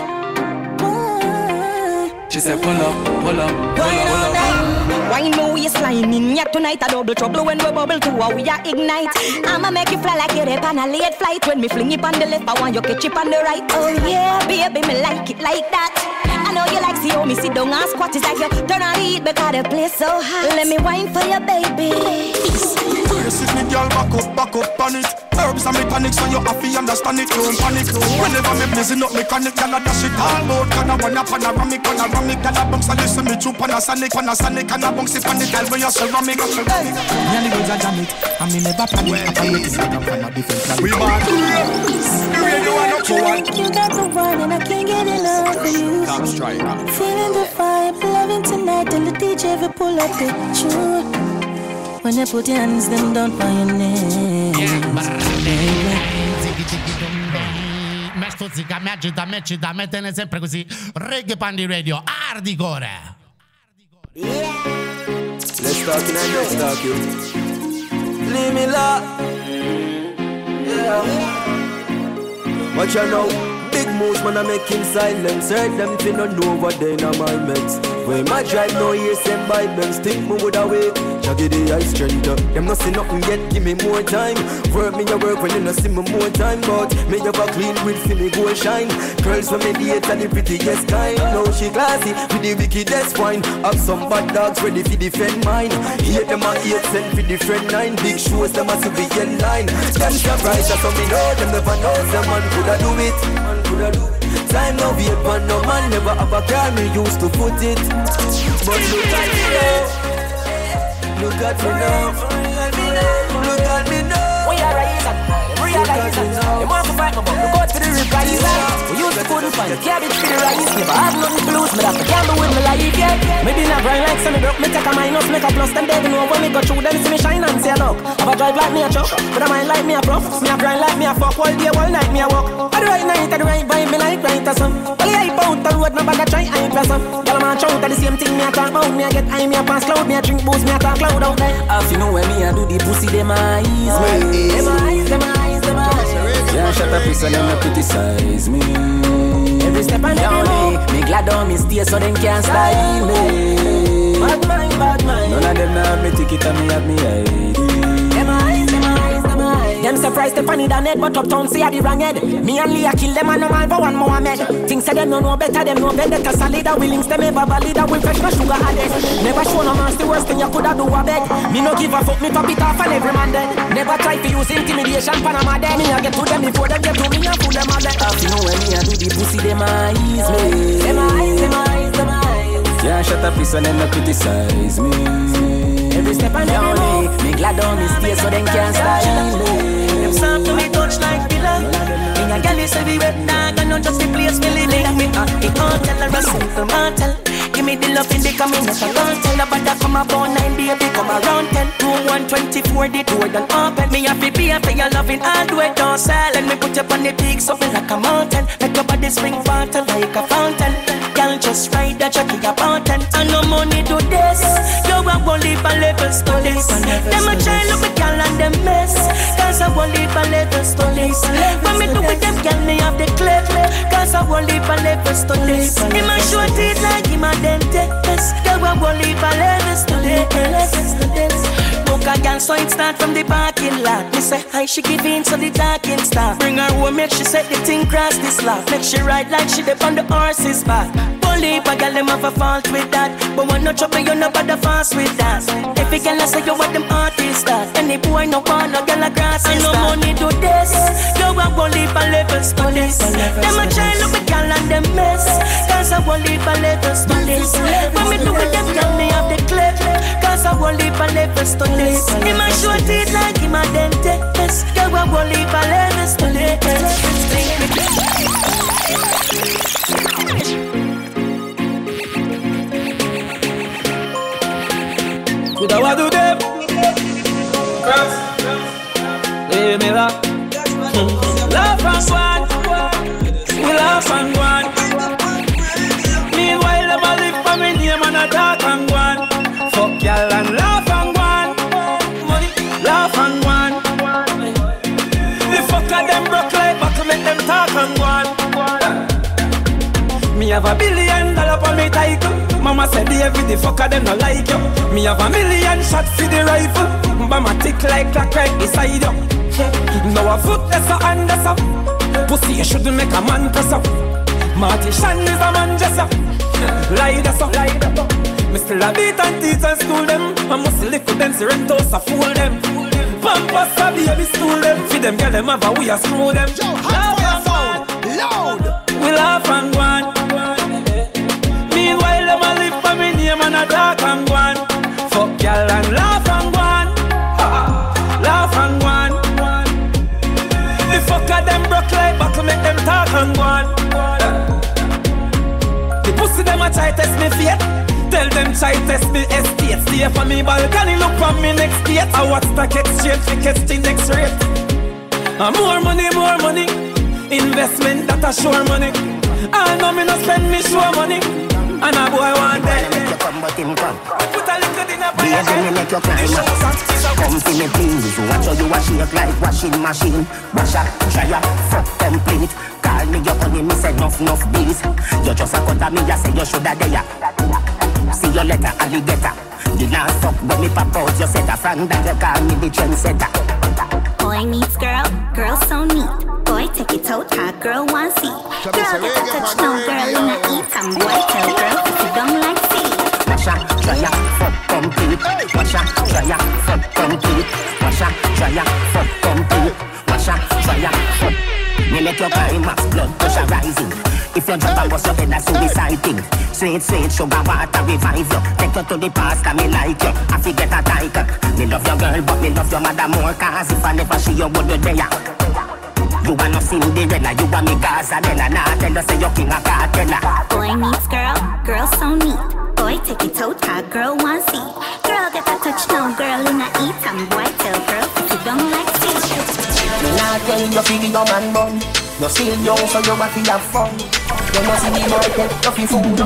She said pull up, pull up, pull up, pull up. Wine my waistline in ya tonight a double trouble when we bubble to how we a ignite. I'ma make you fly like you're on a late flight. When me fling it on the left, I want you catch it on the right. Oh yeah, baby, me like it like that. I know you like see how me sit down and squat. It's like you turn on the heat because the place so hot. Let me wine for you, baby. Brace it, me girl, back up, back up on it. Herbs and mechanics, so you have to understand it. Don't panic. Whenever me blazing up mechanic, girl, I dash it all out. Can I run up panoramic, panoramic, girl, I bounce and listen me through Panasonic, Panasonic, and I bounce it on the girl when you're ceramic, ceramic. Me and the girls a jam it, and me never panic. I panic is not from a different planet. We bad. The radio one up to one. You got the one and I can't get enough of you. striker. Feeling the vibe, loving tonight. Tell the D J we pull up the tune. When you put your hands them down for your name. Me stuzzica, mi agita, mi eccita, me tiene sempre così. Reggae Pandi Radio, hardcore. Yeah. Let's talk in and let's talk you. Leave me la. Yeah. Watch you know. Big moves man I make in silence. Heard them if you don't know what they in my meds. When my drive no ears them by them. Think me would away. Jaggy the ice strength up. Them not see nothing yet, give me more time. Work me a work when you not see me more time. But me have a clean with see me go shine. Girls when me date and the prettiest kind. No she classy with the wickedest wine. Have some bad dogs ready for defend mine. Hate them a hate send for different nine. Big shows them a to be in line. Them surprise so me know them never know. Some man coulda do it, man coulda do it. Time no wait but no man never have a car me used to put it. But look at me now. Look at me now. Look at me now. We are rising. Realize it. You want to fight my bum. Look out for the reprisal. We used to couldn't find a cabbage for the rice. Never had nothing to lose. Me have to gamble with my life, yeah. Maybe not grind like some broke. Me take a minus, make a plus. Them they know when me go through them see me shine and say look. Have a drive like me a truck, but I mind like me a prof. Me a grind like me a fuck all day, all night me a walk. At the right night, at the right vibe, me like right or some. Well, I hype out the road, my bag a try hype or some. Girl, I'm a chow, the same thing me a talk about. Me a get high, me a pass cloud, me a drink booze, me a talk loud out there. If you know where me a do the pussy, them eyes, me. Them eyes, them eyes, them eyes. Yeah, shut up, so them not criticize me. Every step and every move. Me glad on me stay so them can't style me. Bad mind, bad mind. None of them now have me ticket and me have me I D. Them eyes, them eyes, them eyes. Them surprised the funny than head, but uptown say I the wrong head. Me and Leah kill them and no man for one Mohammed. Things say them no know better, them know better solid. We links them ever valid, we fresh no sugar added. Never show no mercy, the worst thing you coulda do a beg. Me no give a fuck, me pop it off and every man dead. Never try to use intimidation, Panama dead. Me a get to them before them get to me and fool them all dead. If you know when me a do the pussy, them eyes me. Them eyes, them eyes, them eyes. Yeah, shut up, so them not criticize me. Every step and every move. Me glad on me stay so them can't style me. Them soft to me touch like pillow. Me a gal is every wet dog and not just the place me living. Me a the hotel or a simple motel. Give me the love in the coming as a long tell. About that come about nine baby come around ten. Two one twenty-four the door done open. Me a fi pay for your loving all the way don't sell. And me put you on the peak something like a mountain. Make your body spring water like a fountain. Girl just ride that jockey a fountain. And no money do this. You a won't leave a levels to this. Them a try look a girl and them mess. Cause I won't leave a levels to this. When me do with them girl me have the clip. Cause I won't leave a levels to this. Him a short teeth like him a dentist. Girl I won't leave a levels to this. Book a girl so it start from the parking lot. Me say hi she give in so the talking start. Bring her home make she set the thing cross this lot. Make she ride like she dip on the horse's back. Bully but girl them have a fault with that. But when no trouble you no bother fast with that. If you girl say you want them artists that. Any boy no want no girl a grass and no money do this. You a bully for levels to this. Them a try look a girl and them mess. Cause I won't leave a levels to this. When me do with them girl me have the clip. Cause I won't leave a levels to this. Him a short teeth like him a dentist. You a won't leave a levels to this. Could I want to them? Cross. Leave me laugh. Laugh and one. We laugh and one. Meanwhile, them a live for me name and a talk and one. Fuck y'all and laugh and one. Laugh and one. The fucker them broke like back to make them talk and one. Me have a billion dollar for me title. Mama said David the fucker them no like you. Me have a million shots for the rifle. Bama tick like clock right beside you. Now a foot that's a hand that's up. Pussy you shouldn't make a man press up. Marty Shan is a man just up. Lie that's up, lie that's up. Me still a beat and teach and school them. I must live for them, so rentos a fool them. Pampas a baby stool them. Feed them, girl them have a way a screw them. Laugh and one, loud. We laugh and one. Meanwhile them a live for me name and a talk and one. Fuck y'all and laugh and one. Laugh and one. The fucker them broke like back to make them talk and one. The Pussy them a try test me fate. Tell them try test me estate. Stay for me balcony, look for me next date. I watch stock exchange, fi catch the next rate. uh, More money, more money. Investment that a sure money. I know me no spend me sure money. And a boy want that. Put a little in a fire. Baby, make your climb. Come to me please. Watch how you wash it like washing machine. Wash up, dry up, fuck complete. Call me your honey, me say enough, enough bees. You just a cut of me, you say you shoulda there. See your letter, alligator. The last fuck when me pop out, you set a friend that you call me the trendsetter. Boy needs girl, girl so neat. Boy take it out, hot girl want see. Girl get a touch, no girl you not eat. And boy tell girl if you don't like see. Wash up, dry up, fuck complete. Wash up, dry up, fuck complete. Wash up, dry up, fuck complete. Wash up, dry up, fuck. Me make your climax, blood pressure rising. If you drop and bust your head, that's suicide thing. Sweet, sweet, sugar water revive you. Take you to the past, and me like you. I forget a title. Me love your girl, but me love your mother more. Cause if I never see you, would you there? You are no Cinderella, you are me Gaza. Then I not tell you say you king of cartella. Boy needs girl, girl so neat. Boy take it out, hot girl want see. Girl get a touch, no girl in a eat. And boy tell girl if you don't like see. Me not tell you feel your man bun. You still young so you want to have fun. You must see the market, you feel food.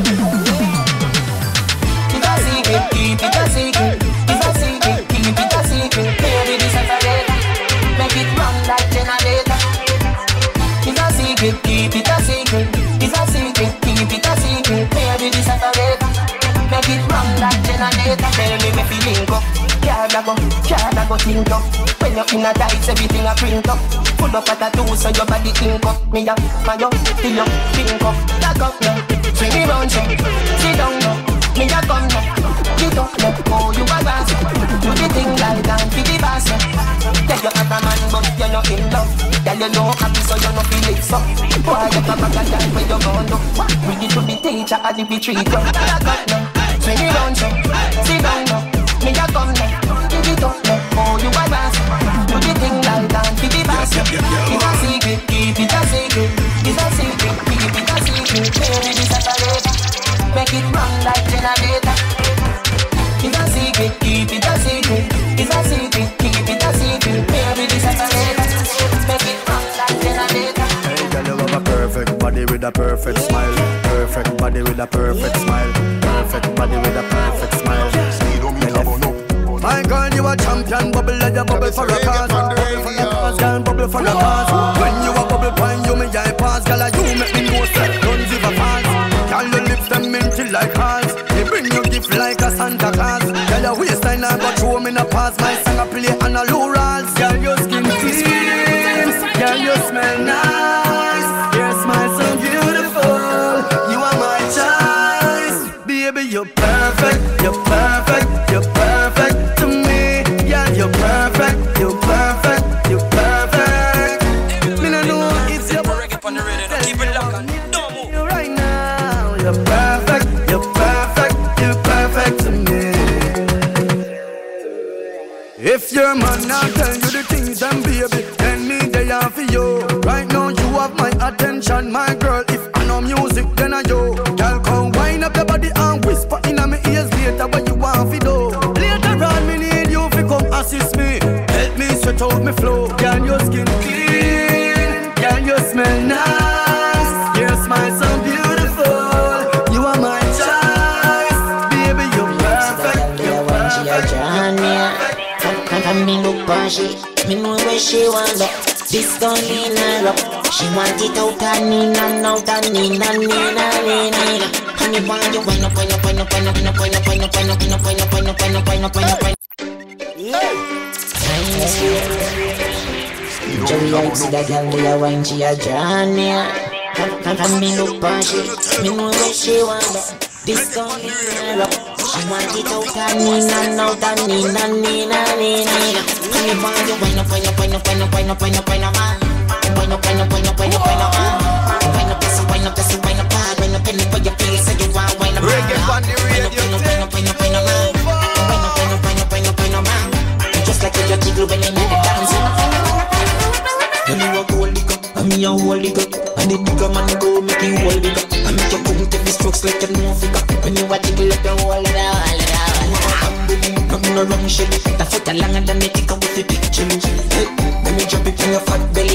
It's a secret, keep it a secret. It's a secret, keep it a secret. Baby, this is a data. Make it run like generator. It's a secret, keep it a secret. It's a secret, keep it a secret. Baby, this is a data. Make it run like generator. Tell me me feeling up. Can't go, can't go think up. When you're in a dice, everything a print up. Full up at a two, so your body ink up. Me up, my up, till up, pink up. Lock up now, swing me round, so sit down now. Me a come now, get up now. Oh, you a boss. Do the thing like that, be the boss. Tell you have a man, but you're not in love. Tell you no happy, so you no feel it so. Boy, you come back and die where you gone now. Bring it to the teacher at the retreat. Lock up now, swing me round, so sit down now. Me a come now, give it up now. Oh, you a boss. Do the thing like that, be the boss. It's a secret, keep it a secret. It's a secret, keep it a secret. Baby, this a data. Make it run like generator. It's a secret, keep it a secret. It's a secret, keep it a secret. Baby, this a data. Make it run like generator. Hey, girl, you have a perfect body with a perfect smile. Perfect body with a perfect smile. Perfect body with a perfect smile. My girl, you a champion, bubble like a bubble for a cause. Bubble for a cause, girl, bubble for a cause. When you a bubble point, you me eye pass. Girl, you make me know say, don't give a pass. Girl, your lips them minty like hearts. They bring you gift like a Santa Claus. Girl, your waistline I got throw me in a pass. My song I play on a low rolls. Girl, your skin clean. Girl, you smell nice. Your smile so beautiful. You are my choice. Baby, you're perfect. You're perfect. You're perfect. You're perfect, you're perfect, you're perfect. Me no know it's your reggae on the radio. Keep it locked, don't move. Right now, you're perfect, you're perfect, you're perfect to me. If your man not tell you the things, then baby, then me they are for you. Right now you have my attention, my girl. If I know music, then I yo. Girl, come wind up your body and whisper in my ears later what you want to do. Later on, me need you to come assist me. Help me sweat out me flow. Girl, your skin clean. Girl, you smell nice. Your smile so beautiful. You are my choice. Baby, you're perfect. You're perfect. Come, come, me look for she. Me know where she want look. This don't need her up. She want it out and in and out and in and in and in and in. Honey, want you wind up, wind up, wind up, wind up, wind up, wind up, wind up, wind up, wind up, wind up, wind up, wind up, wind up, wind up, wind up. Jerry likes that girl, they a wine, she a journey. Come, come, come, me look for she. Me know where she want look. This don't need her up. She want it out and in and out and in and in and in and in. Honey, want you wind up, wind up, wind up, wind up, wind up, wind up, wind up, man. Wind up, wind up, wind up, wind up, wind up, man. Wind up, this, wind up, this, wind up, hard. Wind up, any for your face, so you want wind up, man. Reggae on the radio, wind up, wind up, wind up, wind up, man. Wind up, wind up, wind up, wind up, wind up, man. Just like you jiggle when you need to dance. You know a gold digger, and me a hold digger. And the digger man go make you hold digger. And make you come to this looks like you know figure. When you watch it, you let the whole of the whole of the whole. Nothing no wrong shit. That foot longer than the kick up with the pictures. Hey, let me drop it in your fat belly.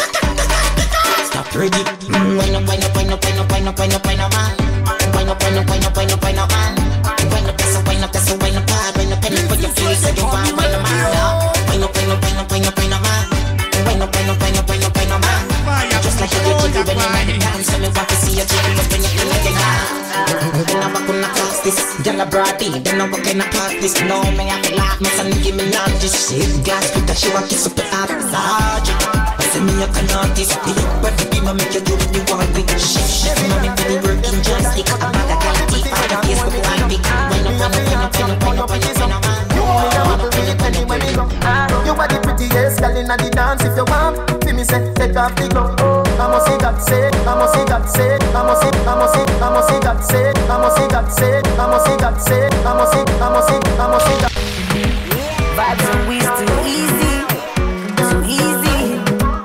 Stop ready. Wine up, wine up, wine up, wine up, wine up, wine up, wine up, man. Wine up, wine up, wine up, wine up, wine up, man. Wine up, that's a wine up, that's a wine up, hard. Wine up, penny for your face, so you want wine up, man. Wine up, wine up, wine up, wine up, wine up, man. Wine up, wine up, wine up, wine up, wine up, man. Just like you get to do when you're ready to dance, so me want to see you jiggle up when you feel like you dance. Then I walk on across this, girl a broady. Then I walk in across this, no me I feel like me son give me none. Just shake glass because she want kiss up the heart. Sergeant, I say me I can artist. The but the beam I make you do what you want with. Shift, shift, money for the working joystick. I'm not a quality, I'm a Facebook one big. When up, when up, when up, when up, when up, when up, when up, man. You only know how to read anywhere we go. You are the prettiest girl in the dance if you want. Feel me say, take off the glove. I must see God say, I must see God say, I must see, I must see, I must see God say, I must see God say, I must see God say, I must see, I must see, I must see God. Vibes and we's too easy, too easy.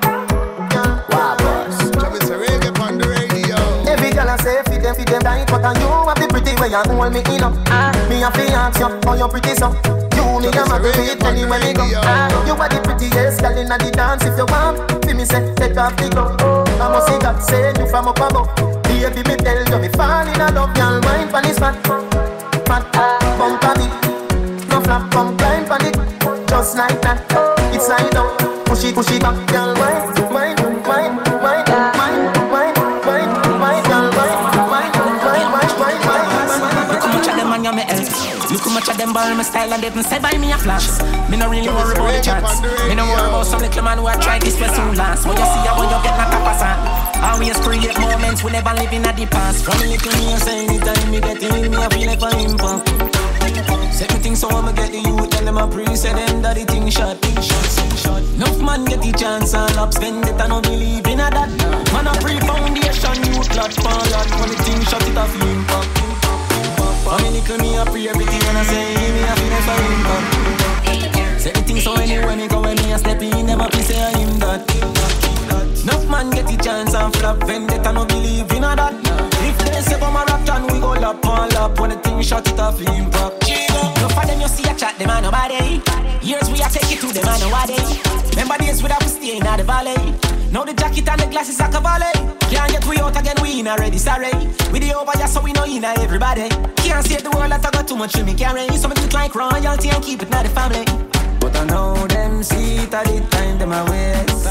Wow, boss. Jamaica reggae on the radio. Every girl I say, feed them, feed them tight, but you have the pretty way you hold me in up. Me a fi ask you, how you pretty so? You me a mad to it anywhere me go. You are the prettiest girl inna the dance if you want. Feel me say, take off the glove. I must see God say you from up above. Baby, me tell you me fall in love. Y'all mind pon this fat, fat, bump on it. No flap, come climb pon it. Just like that, it's slide out. Push it, push it back. Y'all mind, mind, mind, mind, mind, mind, mind, mind, y'all mind, mind, mind, mind, mind, mind. Look how much of them on your me help. Look how much of them ball my style and didn't say buy me a flash. Me no really worry about the chance. Me no worry about some little man who a try this way soon last. When you see how you get knocked up a sand. Always create moments we never live in at the past. From little me and say anytime me get in me I feel like an impact. Set me things so I'ma get the youth and them a pre say them that the thing shot, thing shot, shot. Enough man get the chance and up spend it and no believe in a that. Man a pre-foundation youth platform lot. When the thing shot it a feel impact. I mean, little me a pre everything and I say me a feel like an impact. Set the things so anywhere me go when me a step in them a pre say I him that. Enough man get the chance and flap vendetta no believe in a that. If they say come a rap and we go lap on lap when the thing shot it off impact. Enough of them you see a chat them a nobody. Years we a take it to them a nobody. Remember days we have to stay in the valley. Now the jacket and the glasses are cavalry. Can't get we out again we in already sorry. We the over just so we know in everybody. Can't save the world that I got too much to me carry. So me do it like royalty and keep it not the family. But I know them see it at the time them a waste.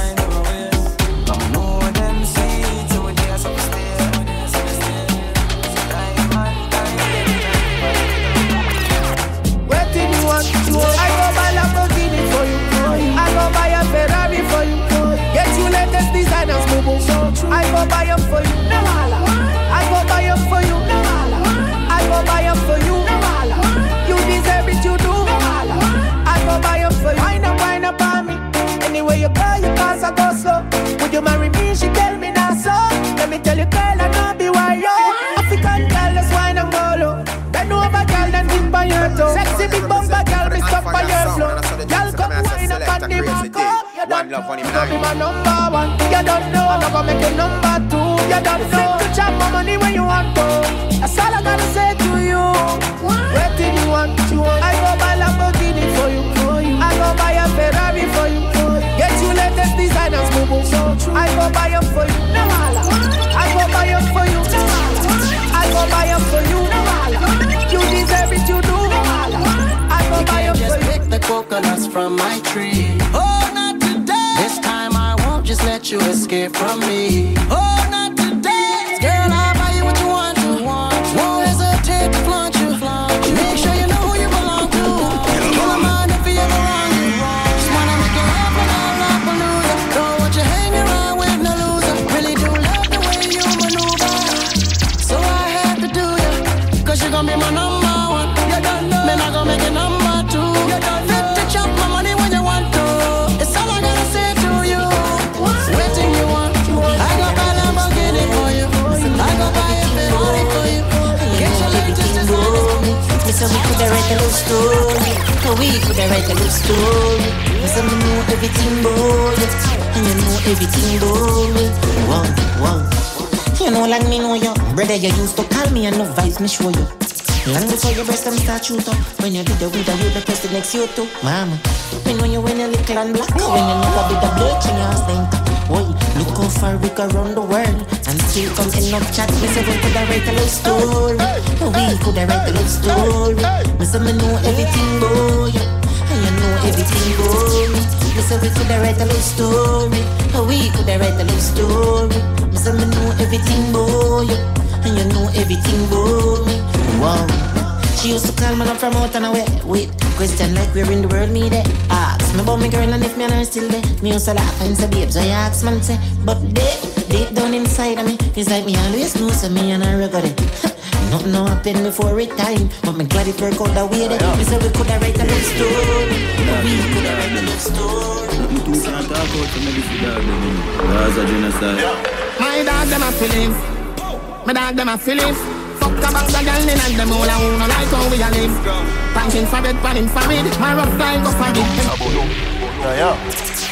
I know them see it so they are some stay. What do you want? I go buy Lamborghini for you. I go buy a Ferrari for you. Get you latest designers, boo. I go buy them for you. I go buy them for you. I go buy them for you. You deserve it, you do. I go buy them for you. Wind up, wind up on me. Anywhere you go, you pass, I go slow. Would you marry me? She tell me now so. Let me tell you, girl, I know be why yo. African girl, let's wine and go low. Then over girl, then dip by your toe. Sexy big bumper girl, me stop by your flow. Girl, come wine up on the back up. You don't know, I'm gonna be my number one. You don't know, I'm gonna make it number two. You don't know, to chop my money when you want to. That's all I gotta say to you. What did you want? I go buy Lamborghini for you. I go buy a Ferrari for you. Get you latest designers, boo boo. I go buy them for you. I go buy them for you. I go buy them for you. You deserve it, you do. I go buy them for you. Just pick the coconuts from my tree. Oh, not today. This time I won't just let you escape from me. Oh, not today. Girl, I'll buy you what you want to want. Won't hesitate to flaunt you. Make sure you know who you belong to. Kill a man if he ever wrong you. Just wanna make it happen, I'll not lose it. Don't want you hang around with no loser. Really do love the way you maneuver. So I had to do ya, cause you gon' be my number one. You don't know. Man, I gon' make it number two. You don't fit to chop my money when you want to. It's all I gotta say to you. Waiting you want. I go buy Lamborghini for you. I go buy a Ferrari for you. Get your latest design. Me say we coulda write a love story. No, we coulda write a love story. Me say me know everything about you, and you know everything about me. Wow, wow. You know, like me know you. Brother, you used to call me and no vibes me show you. Long before your breast them start shoot up. When you did the weed, you the person next you too. Mama, me know you when you little and black. When you look a bit of bleach in your sink. Boy, look how far we go around the world. And still come in up chat. Me say we coulda write a love story. We coulda write a love story. Me say me know everything boy. And you know everything boy. Me say we coulda write a love story. We coulda write a love story. Me say me know everything boy. And you know everything boy. Wow. She used to call me up from out and away. Wait, question like where in the world me there? Ask me about me girl and if me and her still there. Me used to laugh and say babes, I ask man say. But deep, deep down inside of me, it's like me always know so me and her got it. Nothing happened before it time, but me glad it work out that way there. Me say we coulda write a love story. We coulda write a love story. Nothing too can't talk out for me this dog them. Cause a genocide. My dog them a feeling. My dog them a feeling. Fuck a bang the girl in and them all a who no like how we a live. Banking for bed, panning for bed. My rough time go for it. Yeah, yeah.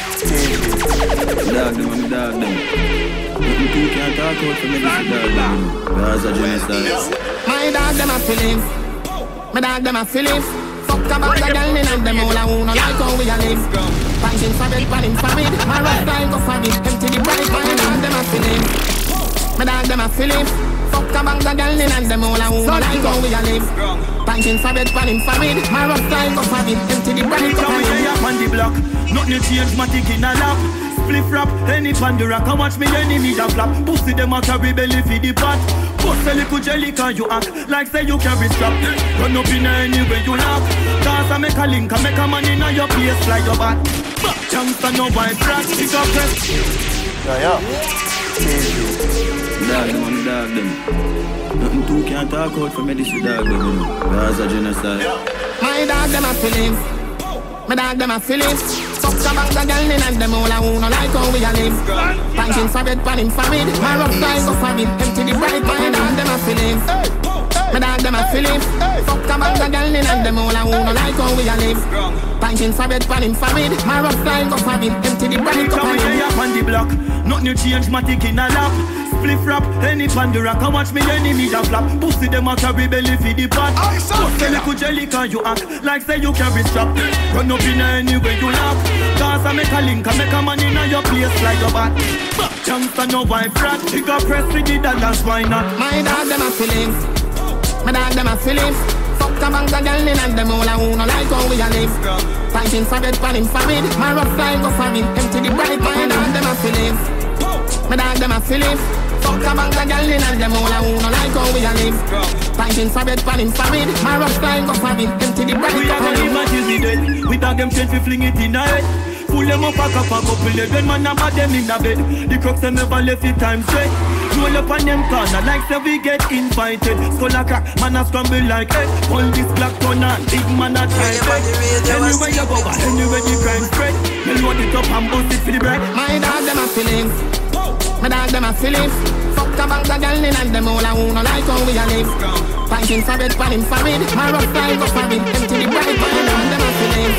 Dog them and dog them. Nothing too can't talk out for me this dog them. Cause a genocide. My dog them a feeling. My dog them a feeling. Fuck a bang the girl in and them all a who no like how we a live. Banking for bed, panning for bed. My rough time go for it. Empty the bright. My dog them a feeling. My dog them a feeling. Fuck a bang the girl in and them all a who no like how we a live. Banking for bed, panning for bed. My rough time go for it. Empty the bright. Come here up on the block. Nothing change, my tick in a lap. Spliff rap, any pan the rock. I watch me enemy a flap. Pussy them a carry belly for the pot. Bust a little jelly can you act like say you carry strap. Run up in anywhere you laugh. Cause I make a link, I make a man in your place like your bat. Youngster no white rat, pick up press. Yeah, yeah. Dog them and dog them. Nothing too can't talk out for me this dog them. Cause a genocide. My dog them a feeling. My dog them a feeling. Fuck a bang the girl in and them all a who no like how we a live. Banking for bed, panning for bed. My rough time go for it. Empty the bright. My dog them a feeling. My dog them a feeling. Fuck a bang the girl in and them all a who no like how we a live. Banking for bed, panning for bed. My rough time go for it. Empty the bright. Come here up on the block. Nothing change, my tick in a lap. Spliff rap, any pan the rock. I watch me enemy a flap. Pussy them a carry belly for the pot. Bust a little jelly can you act like say you carry strap. Run up in anywhere you laugh. Cause I make a link, I make a man in your place like your bat. Youngster no wife rat. Pick up press with the dog, that's why not. My dog them a feeling. My dog them a feeling. Fuck a bang the girl in and them all a who no like how we a live. Banking for bed, panning for bed. My rough time go for it. Empty the bright. My dog them a feeling. My dog them a feeling. Fuck a bang the girl in and them all a who no like how we a live. Banking for bed, panning for bed. My rough time go for it. Empty the bright. We are gonna live until we dead. We dog them change, we fling it in the head. Pull them up, pack up, pack up, pull them. When man a bad them in the bed. The crooks them never left it time straight. Roll up on them corner like say we get invited. Skull a crack, man a scramble like egg. All this black corner, big man a try back. Anywhere you go, anywhere the crime spread. Me load it up and bust it for the bread. My dog them a feeling. My dog them a feeling. Fuck a bang the girl in and them all a who no like how we a live. Banking for bed, panning for bed. My rough time go for it. Empty the bright. My dog them a feeling.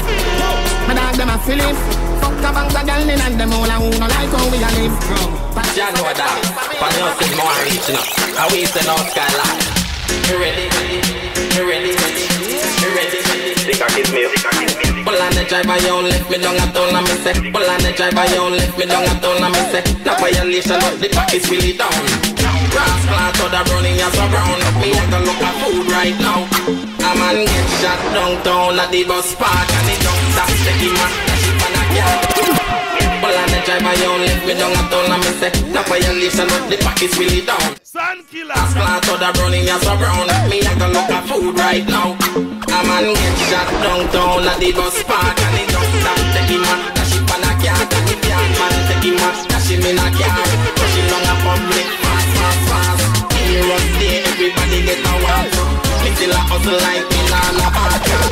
My dog them a feeling. Fuck a bang the girl in and them all a who no like how we a live. Jah know that. Pan you see more reaching up. I we say no skyline. You ready? You ready? You ready? Think I kiss me? Think I kiss me? Pull on the driver, you left me down a town and me say. Pull on the driver, you left me down a town and me say. That violation of the pack is really down. Grass plant or the brownie as a brown. Me have to look at food right now. A man get shot downtown at the bus park and he don't stop taking my shit on a car. Pull on the driver, you left me down a town and me say. That violation of the pack is really down. Sun killer. Grass plant or the brownie as a brown. Me have to look at food right now. A man get shot downtown at the bus park and he don't stop taking my shit on a car. And the young man taking my shit in a car. Pushing on a public fast, fast, fast. Here on day, everybody get a walk. Me still a hustle like me on a podcast.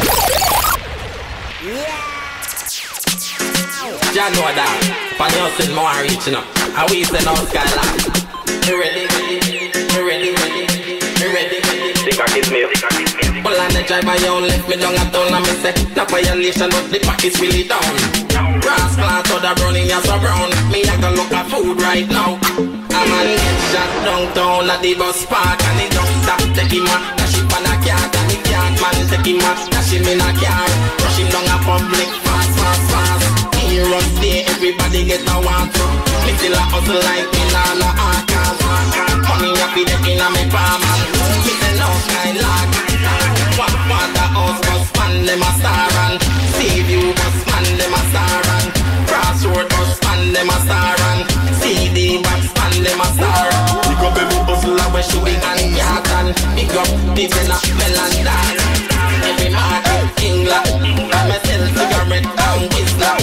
Jah know that. Pan you still more reaching up. And we say no skyline. You ready? You ready? You ready? Think I kiss me? Think I kiss me? Pull on the driver, you left me down a town and me say. That violation of the pack is really down. Grass plant or the brownie as a brown. Me have to look at food right now. A A man get shot downtown at the bus park, and he don't stop. Take him up, dash him on a car, and he can't man. Take him up, dash him in a car, rush him down a public fast, fast, fast. He runs there, everybody get a want to. Me still a hustle like me, nah, no arcas. Money a fi the inna me palm, and me say no skylark. What part the house bus man, them a star, and Sea View bus man, them a star, and Crossroad bus man, them a star, and C D bus man, them a star. Pick up every hustler where she be and yard, and pick up the Bella Melon dance. Every market England, I sell cigarette and Whistler.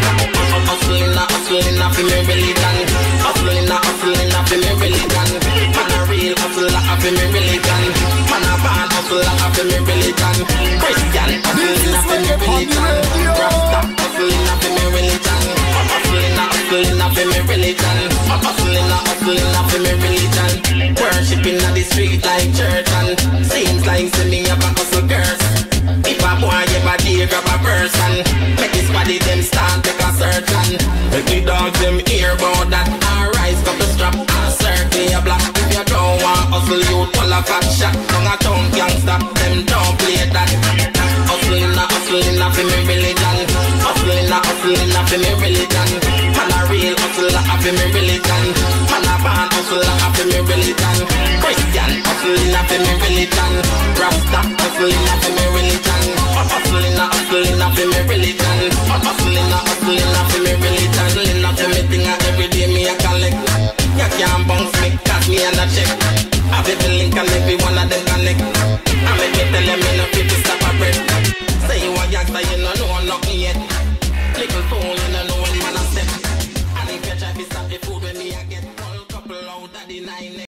Hustling a hustling a fi me religion. Hustling a hustling a fi me religion. Man a real hustler a fi me religion. Man a bad hustler a fi me religion. Christian hustling a fi me religion. Rasta hustling a fi me religion. Hustling a hustling a fi me religion. Hustling a hustling a fi me religion. Worshipping at the street like church, and seems like see me a back hustle curse. If a boy ever dare grab a person, make his body them start take a search, and make the dogs them hear about that. Alright, got the strap and circle your block. If you don't want hustle, you pull a fat shot. Don't a town gangster, them don't play that. Hustling a hustling a fi me religion. Hustling a hustling a fi me religion. Man a real hustler a fi me religion. Man a bad hustler a fi me religion. Christian hustling a fi me religion. Rasta hustling a fi me religion. Hustling a hustling a fi me religion. Hustling a hustling a fi me religion. Hustling a fi me thing a every day me a collect. You can't bounce me, cause me and a check. Have every link and every one of them connect. I make me tell them me no fit to stop a breath. Say you a youngster, you no know nothing yet. Little fool, you no know when man a step. And if you try to stop the food when me a get, one couple out of the nine.